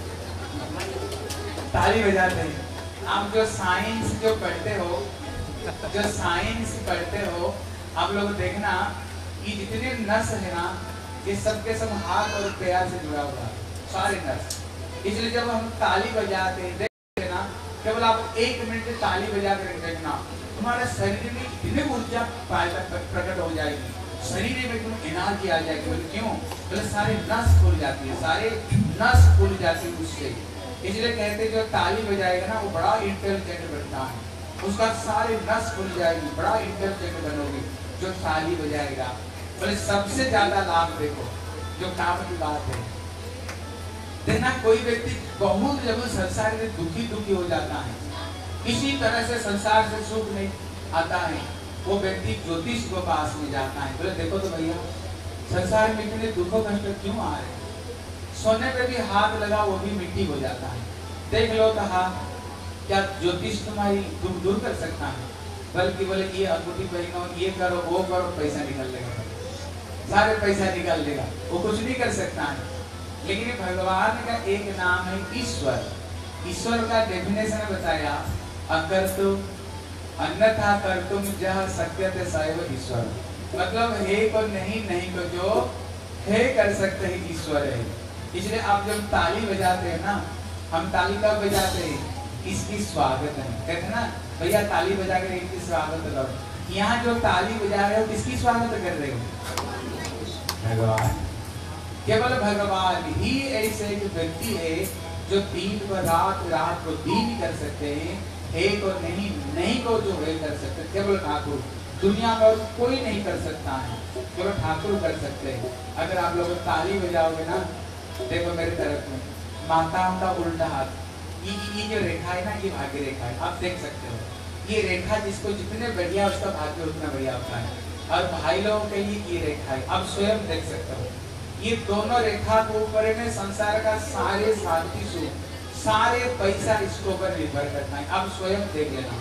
[SPEAKER 1] है, ताली बजाते हैं। आप जो साइंस जो पढ़ते हो, जो साइंस पढ़ते हो, आप लोग देखना कि जितने नस है ना, ये सब के सब हाथ और पैर से जुड़ा हुआ है, सारे नस। इसलिए जब हम ताली बजाते हैं, देखते ना, केवल आप 1 मिनट ताली बजा कर देखना, तुम्हारे शरीर में इतनी ऊर्जा प्रकट हो जाएगी, शरीर में एकदम एनर्जी आ जाएगी। बोले क्यों? बोले सारे नस खुल जाती है, सारे नस खुल जाती है उससे। इसलिए कहते जो ताली बजाएगा ना, वो बड़ा इंटेलिजेंट बनता है, उसका सारे नस खुल जाएगी, बड़ा इंटेलिजेंट बनोगे जो ताली बजाएगा। बोले सबसे ज्यादा लाभ देखो, जो काम की बात है, देखना कोई व्यक्ति बहुत जब संसार में दुखी हो जाता है, किसी तरह से संसार से सुख नहीं आता है, वो व्यक्ति ज्योतिष को पास में जाता है। बोले देखो तो भैया, संसार में इतने दुखों कष्ट क्यों आ रहे हैं? सोने पे भी हाथ लगा वो भी मिट्टी हो जाता है, देख लो तो हाथ, क्या ज्योतिष तुम्हारी दुख दूर कर सकता है? बल्कि बोले ये अंगूठी पहनो, ये करो, वो करो, पैसा निकल लेगा, सारे पैसा निकल लेगा, वो कुछ नहीं कर सकता है। लेकिन भगवान का एक नाम है ईश्वर। ईश्वर का डेफिनेशन बताया, अकर तो अन्यथा कर तुम जहाँ सत्यते सैव ईश्वर। मतलब है को नहीं, नहीं को जो है कर सकते हैं, ईश्वर है। इसलिए आप जब ताली बजाते हैं ना, हम ताली कब बजाते हैं? इसकी स्वागत है, कहते हैं ना भैया ताली बजा कर इनकी स्वागत करो। यहाँ जो ताली बजा रहे हो किसकी स्वागत कर रहे हो? भगवान। केवल भगवान ही ऐसे एक व्यक्ति है जो दिन को रात, रात को दिन कर सकते हैं, एक और नहीं, नहीं को जो है कर सकते, केवल ठाकुर। दुनिया में और कोई नहीं कर सकता है, केवल ठाकुर कर सकते हैं। अगर आप लोग ताली बजाओगे ना, देखो मेरे तरफ में माताओं का उल्टा हाथ, ये जो रेखा है ना, ये भाग्य रेखा है, आप देख सकते हो। ये रेखा जिसको जितने बढ़िया उसका भाग्य उतना बढ़िया होता है। और भाई लोगों के लिए ये रेखा है, आप स्वयं देख सकते हो। ये दोनों रेखा को ऊपर में संसार का सारे शांति सुख, सारे पैसा इसके ऊपर निर्भर करता है। आप स्वयं देख लेना,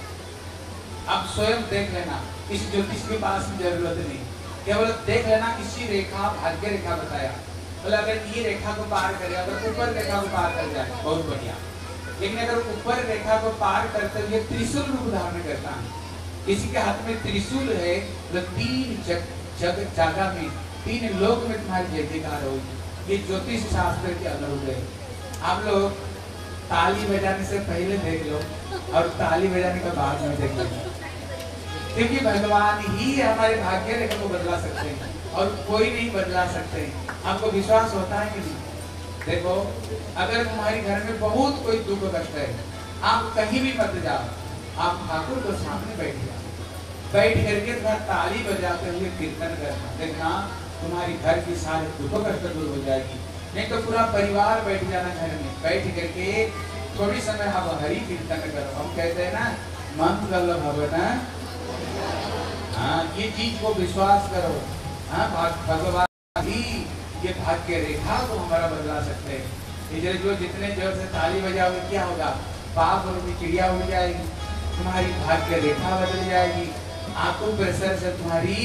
[SPEAKER 1] आप स्वयं देख लेना, किसी ज्योतिष के पास में जरूरत नहीं, केवल देख लेना। इसी रेखा भाग्य रेखा बताया, मतलब अगर ये रेखा को पार करे, अगर ऊपर रेखा को पार कर जाए बहुत बढ़िया। लेकिन अगर ऊपर रेखा को पार करते हुए त्रिशूल रूप धारण करता है, किसी के हाथ में त्रिशूल है तो 3 जगह में, 3 लोक में तुम्हारी जय जयकार होगी। ये ज्योतिष शास्त्र के अनुरूप है। आप लोग ताली बजाने से पहले देख लो और ताली बजाने के बाद में देख लो, क्योंकि भगवान ही हमारे भाग्य रेखा को बदला सकते हैं और कोई नहीं बदला सकते। आपको विश्वास होता है कि नहीं? देखो, अगर तुम्हारे घर में बहुत कोई दुख कष्ट है, आप कहीं भी मत जाओ, आप ठाकुर को सामने बैठ जाओ, बैठ करके थोड़ा ताली बजाते हुए कीर्तन करना, देखना तुम्हारी घर की सारी दुख कष्ट दूर हो जाएगी। नहीं तो पूरा परिवार बैठ जाना घर में, बैठ करके थोड़ी समय आप हरि कीर्तन करो। हम कहते हैं ना मंगल भवन, हाँ ये चीज को विश्वास करो। हाँ भगवान ही ये भाग्य रेखा को हमारा बदला सकते हैं। इधर जो जितने जोर से ताली बजाओगे क्या होगा, पाप और चिड़िया उड़ जाएगी, तुम्हारी भाग्य रेखा बदल जाएगी, आंखों प्रेशर से तुम्हारी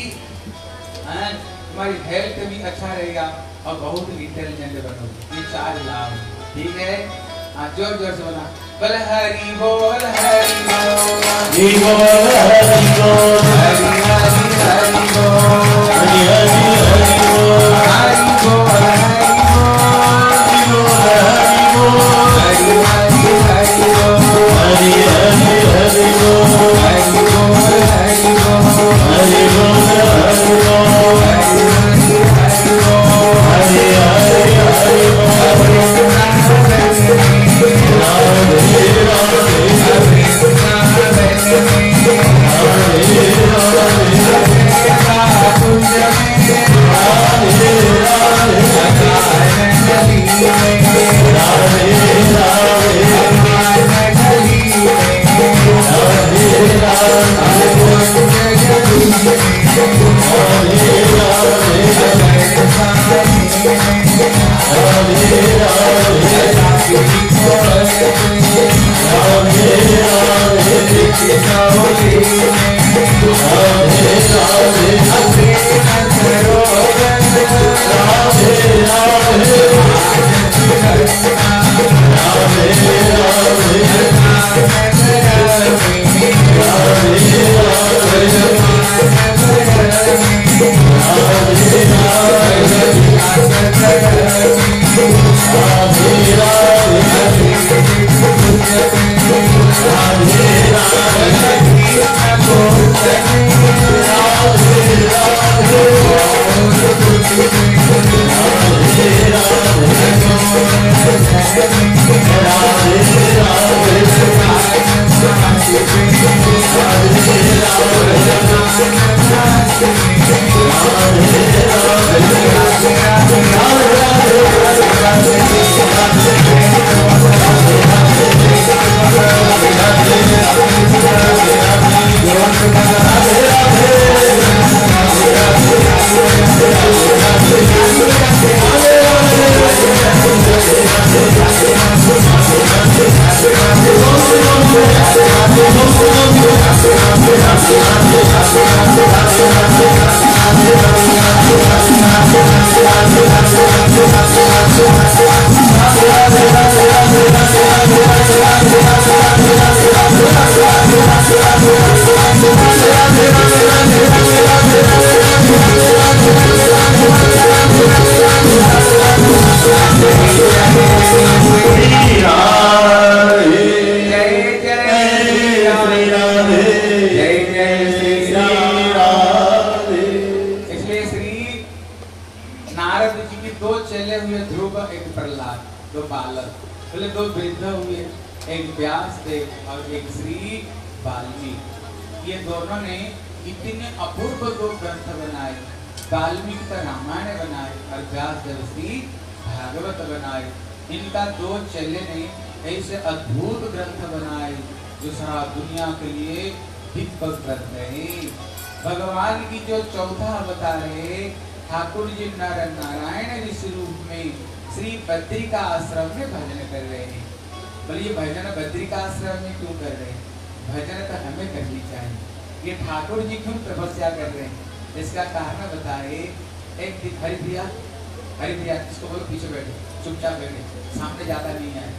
[SPEAKER 1] हेल्थ भी अच्छा रहेगा और बहुत इंटेलिजेंट बनोगे। ये 4 लाभ, ठीक है। जोर जोर से बोला बोल हरि बोल हरि बोल हरि बोल हरि बोल हरि हरि हरि बोल हरि हरि हरि बोल हरि बोल हरि बोल हरि हरि हरि बोल हरि हरि हरि बोल हरि बोल हरि बोल हरि बोल हरि बोल हरि हरि हरि बोल हरि हरि हरि बोल भगवान की जो चौथा अवतार है ठाकुर जी नर नारायण इस रूप में श्री बद्रिका आश्रम में भजन कर रहे हैं। बोलिए भजन बद्रिका आश्रम में क्यों कर रहे हैं? भजन तो हमें करनी चाहिए। ये ठाकुर जी क्यों तपस्या कर रहे हैं? इसका कारण बताए। एक दिन हरिप्रिया इसको बोलो पीछे बैठो, चुपचाप बैठे, सामने ज्यादा नहीं है।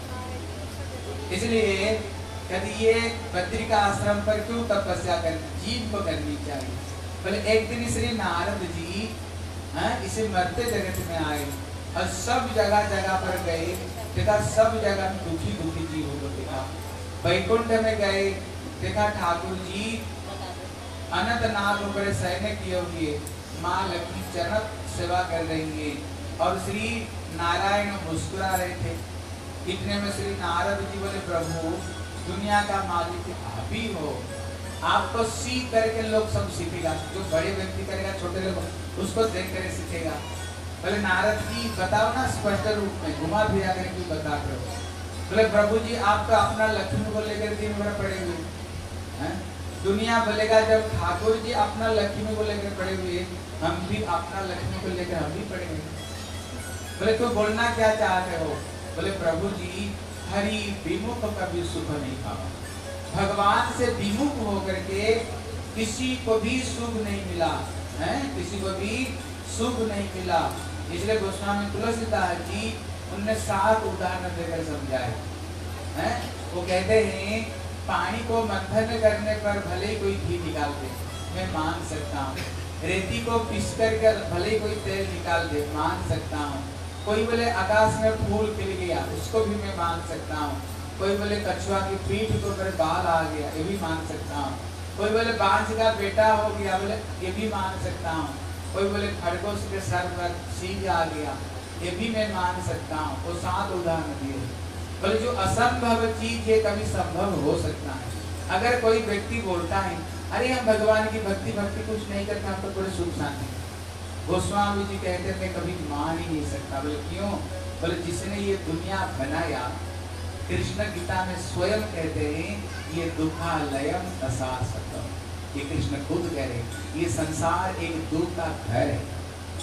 [SPEAKER 1] इसलिए कभी ये बद्रिका आश्रम पर क्यों तपस्या करनी, जीव को करनी चाहिए। बोले एक दिन श्री नारद जी इसे मरते जगत में आए और सब जगह जगह पर गए, देखा सब जगह में दुखी दुखी जीवों को देखा। वैकुंठ में गए, देखा ठाकुर जी अनंत नाग पर शयन किए हुए, माँ लक्ष्मी चरण सेवा कर रही है और श्री नारायण मुस्कुरा रहे थे। इतने में श्री नारद जी बोले प्रभु दुनिया का मालिक आप ही हो। आपको सीख करके लोग सब सीखेगा, जो बड़े व्यक्ति करेगा छोटे लोग उसको देख कर सीखेगा। बोले नारद जी बताओ ना स्पष्ट रूप में, घुमा फिरा कर क्यों बताते हो? बोले प्रभु जी आप तो अपना लक्ष्मी को लेकर दिन भर पड़े हुए हैं। दुनिया बोलेगा जब ठाकुर जी अपना लक्ष्मी को लेकर पड़े हुए, हम भी अपना लक्ष्मी को लेकर हम भी पड़े हुए। बोले तो बोलना क्या चाहते हो? बोले प्रभु जी हरि विमुख कभी सुख नहीं पावा। भगवान से विमुख होकर के किसी को भी सुख नहीं मिला है, किसी को भी सुख नहीं मिला। इसलिए गोस्वामी तुलसीदास जी उनने 7 उदाहरण देकर समझाए हैं। वो कहते हैं पानी को मंथन करने पर भले ही कोई घी निकाल दे, मैं मान सकता हूँ। रेती को पीस करके भले ही कोई तेल निकाल दे, मान सकता हूँ। कोई बोले आकाश में फूल खिल गया, उसको भी मैं मान सकता हूँ। कोई बोले कछुआ की पीठ को पर बाल आ गया, ये भी मान सकता हूँ। कोई बोले बांझ का बेटा हो गया, बोले ये भी मान सकता हूँ। कोई बोले खरगोश के सर पर सींग आ गया, ये भी मैं मान सकता हूँ। वो 7 उदाहरण दिए। बोले जो असंभव चीज है कभी संभव हो सकता है। अगर कोई व्यक्ति बोलता है अरे हम भगवान की भक्ति कुछ नहीं करते, हम तो बड़े सुख शांति। गोस्वामी जी कहते थे कभी मान ही नहीं सकता। बोले क्यों? बोले जिसने ये दुनिया बनाया, कृष्ण गीता में स्वयं कहते हैं ये दुखालयम अशाश्वतम। ये कृष्ण खुद कह रहे ये संसार एक दुख का घर है,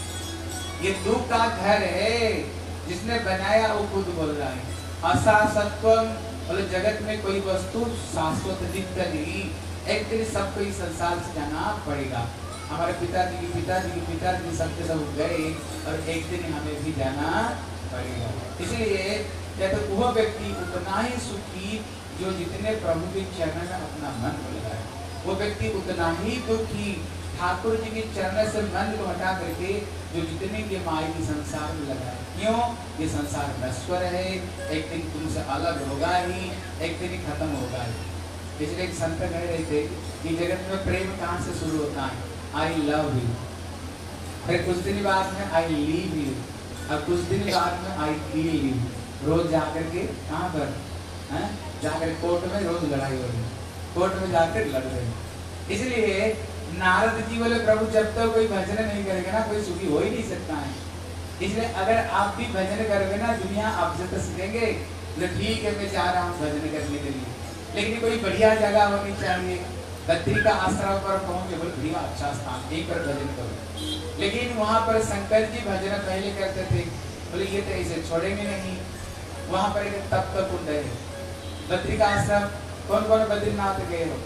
[SPEAKER 1] ये दुख का घर है। जिसने बनाया वो खुद बोल रहा है अशाश्वतम। बोले जगत में कोई वस्तु शाश्वत दिखता नहीं, एक दिन सबको इस संसार से जाना पड़ेगा। हमारे पिताजी की पिताजी की पिताजी सबके सब गए और एक दिन हमें भी जाना पड़ेगा। इसलिए या तो वह व्यक्ति उतना ही सुखी जो जितने प्रभु के चरण में अपना मन को लगाए, वो व्यक्ति उतना ही दुखी ठाकुर जी के चरण से मन को हटा करके जो जितने के माया की संसार में लगाए। क्यों? ये संसार नश्वर है, एक दिन तुमसे अलग होगा ही, एक दिन ही खत्म होगा ही। इसलिए एक संत कह रहे थे कि जगत में प्रेम कहाँ से शुरू होता है? आई लव यू, फिर कुछ दिन बाद में आई लीव यू, और कुछ दिन बाद में आई किल यू। रोज जाकर के कहाँ पर हैं? जाकर कोर्ट में रोज लड़ाई हो रही, कोर्ट में जाकर लड़ रहे। इसलिए नारद जी बोले प्रभु जब तक कोई भजन नहीं करेगा ना कोई सुखी हो ही नहीं सकता है। इसलिए अगर आप भी भजन करोगे ना दुनिया आपसे तो सीखेंगे। तो ठीक है मैं जा रहा हूँ भजन करने के लिए, लेकिन कोई बढ़िया जगह होनी चाहिए। बद्री का आश्रम पर पहुंचे, बोले बढ़िया अच्छा स्थान, एक पर भजन करो। लेकिन वहाँ पर शंकर जी भजन पहले करते थे, बोले ये तो इसे छोड़ेंगे नहीं। वहाँ पर एक तप का कुंड है, बद्री का आश्रम। कौन कौन बद्रीनाथ गए हो?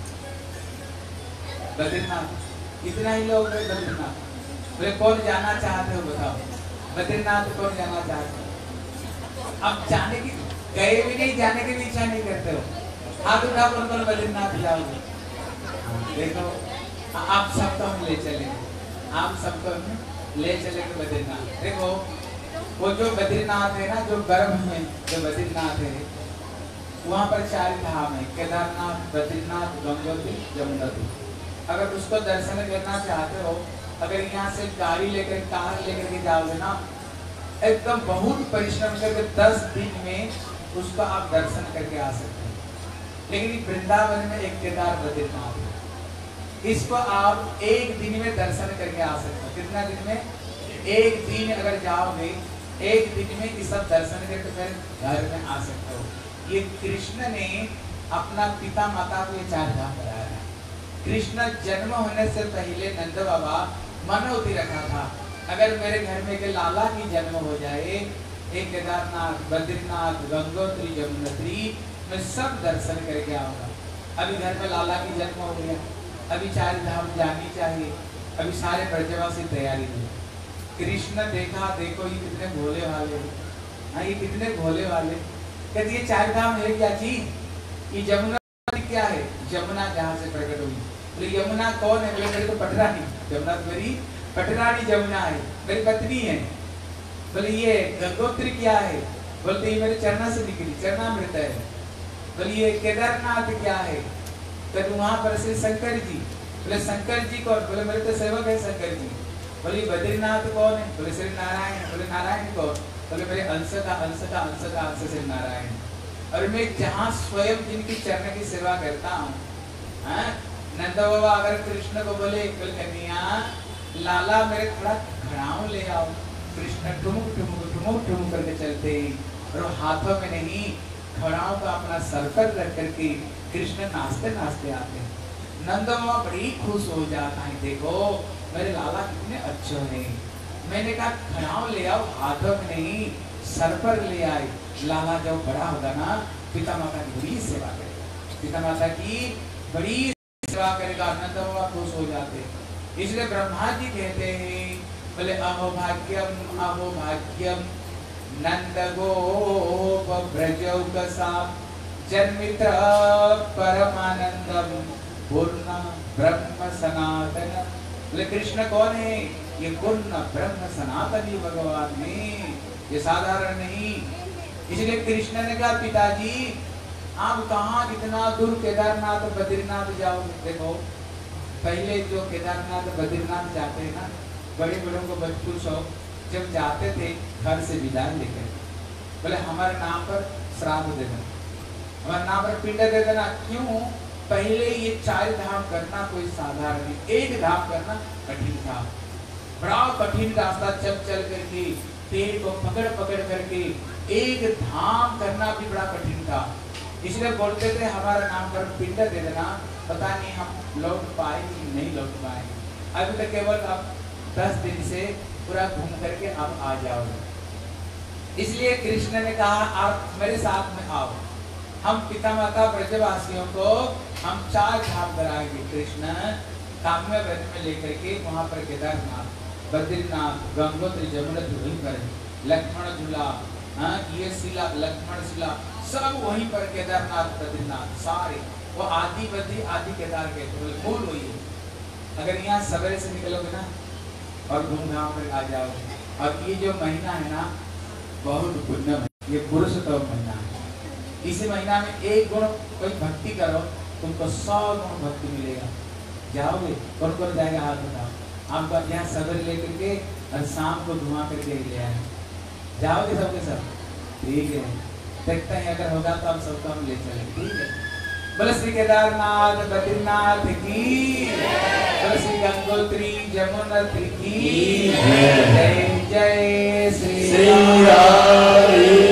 [SPEAKER 1] बद्रीनाथ इतना ही लोग गए बद्रीनाथ। बोले कौन जाना चाहते हो बताओ? बद्रीनाथ कौन जाना चाहते हो? अब जाने की गए भी नहीं, जाने की भी इच्छा नहीं करते हो। हाथ उठा कौन कौन बद्रीनाथ जाओगे? देखो आप सबको हम ले चलेंगे, आप सबको ले चलेंगे बद्रीनाथ। देखो वो जो बद्रीनाथ है ना, जो गर्भ में जो बद्रीनाथ है वहाँ पर 4 धाम है, केदारनाथ, बद्रीनाथ, गंगोत्री, यमुनोत्री। अगर उसको दर्शन करना चाहते हो, अगर यहाँ से गाड़ी लेकर कार लेकर के जाओगे ना, एकदम बहुत परिश्रम करके 10 दिन में उसको आप दर्शन करके आ सकते हैं। लेकिन वृंदावन में एक केदार बद्रीनाथ है, इसको आप 1 दिन में दर्शन करके आ सकते हो। कितना दिन में? 1 दिन अगर जाओगे, 1 दिन में ये सब दर्शन करके फिर घर में आ सकते हो। ये कृष्ण ने अपना पिता माता को ये 4 धाम कराया है। कृष्ण जन्म होने से पहले नंद बाबा मनोती रखा था, अगर मेरे घर में के लाला की जन्म हो जाए, एक केदारनाथ, बद्रीनाथ, गंगोत्री, यमुनोत्री मैं सब दर्शन करके आऊँगा। अभी घर में लाला की जन्म हो गया, अभी 4 धाम जानी चाहिए, अभी सारे ब्रजवासी तैयारी हुई। कृष्ण देखा, देखो ये कितने भोले वाले, हाँ ये कितने भोले वाले। कहते ये 4 धाम है क्या चीज? ये जमुना क्या है? जमुना जहाँ से प्रकट हुई। बोले यमुना कौन है? बोले मेरी तो पटरानी, जमुना तो मेरी पटरानी जमुना है, मेरी पत्नी है। बोले ये गंगोत्री क्या है? बोलते ये मेरे चरणा से निकली, चरणामृत है। बोले ये केदारनाथ क्या है? तो वहाँ पर से शंकर जी। बोले शंकर जी कौन? बोले मेरे तो सेवक है शंकर जी। बोले बद्रीनाथ कौन है? बोले श्री नारायण। बोले नारायण कौन? बोले मेरे अंश का अंश का अंश का अंश श्री नारायण। और मैं जहाँ स्वयं जिनकी चरण की सेवा करता हूँ, नंद बाबा अगर कृष्ण को बोले कन्हैया लाला मेरे थोड़ा घड़ाऊ ले आओ, कृष्ण ठुमुक ठुमुक ठुमुक ठुमुक करके चलते ही, और हाथों में नहीं घड़ाऊ का अपना सर पर रख करके कृष्ण नाचते नाचते आते हैं। नंद बाबा बड़ी खुश हो जाता है, देखो मेरे लाला कितने अच्छे हैं। मैंने कहा घड़ाऊ ले आओ, हाथों में नहीं सर पर ले आए। लाला जब बड़ा होगा ना पिता माता की बड़ी सेवा करेगा, पिता माता की बड़ी सेवा करेगा। नंद बाबा खुश हो जाते, इसलिए ब्रह्मा जी कहते हैं बोले अहो भाग्यम नंद गोप ब्रजौकसा जन्मित्र परमानंदम पूर्ण ब्रह्म सनातन। बोले कृष्ण कौन है? ये पूर्ण ब्रह्म सनातनी भगवान ने, ये साधारण नहीं। इसलिए कृष्ण ने कहा पिताजी आप कहाँ इतना दूर केदारनाथ बद्रीनाथ जाओगे? देखो पहले जो केदारनाथ बद्रीनाथ जाते हैं ना, बड़े बड़ों को बचपन शौक, जब जाते थे घर से विदा लेकर बोले हमारे नाम पर श्राद्ध दे देना, हमारे नाम पर पिंड दे देना। क्यों? पहले ये 4 धाम करना कोई साधारण नहीं, 1 धाम करना कठिन था, बड़ा कठिन रास्ता चल चल करके पेड़ को पकड़ पकड़ करके 1 धाम करना भी बड़ा कठिन था। इसलिए बोलते थे हमारा नाम पर पिंड दे देना, पता नहीं हम लौट पाए कि नहीं लौट पाए। अभी तक केवल अब 10 दिन से पूरा घूम करके अब आ जाओगे। इसलिए कृष्ण ने कहा आप मेरे साथ में आओ, हम पिता माता ब्रजवासियों को हम 4 धाम कराएंगे। कृष्ण काम्य व्रत में लेकर के वहाँ पर केदारनाथ बद्रीनाथ गंगोत्री जमुनोत्री वहीं पर लक्ष्मण झूला, ये शिला लक्ष्मण शिला सब वहीं पर केदारनाथ बद्रीनाथ सारे वो आदि बद्री आदि केदार के मूल वही है। अगर यहाँ सवेरे से निकलोगे ना और घूमघाम कर आ जाओगे, और ये जो महीना है ना बहुत पुण्य है, ये पुरुषोत्तम महीना है। इसी महीना में 1 गुण कोई भक्ति करो तुमको 100 गुण भक्ति मिलेगा। जाओगे? कौन कौन जाएगा? हाथ बताओ। आपका यहाँ सवेरे लेकर के और शाम को घुमा करके ले आए, जाओगे सबके सब? ठीक है, देखते हैं अगर होगा तो हम सबको हम ले चलेंगे। ठीक है, बोले श्री केदारनाथ बद्रीनाथ की, बोले श्री गंगोत्री जमुनोत्री की जय जय श्री राम।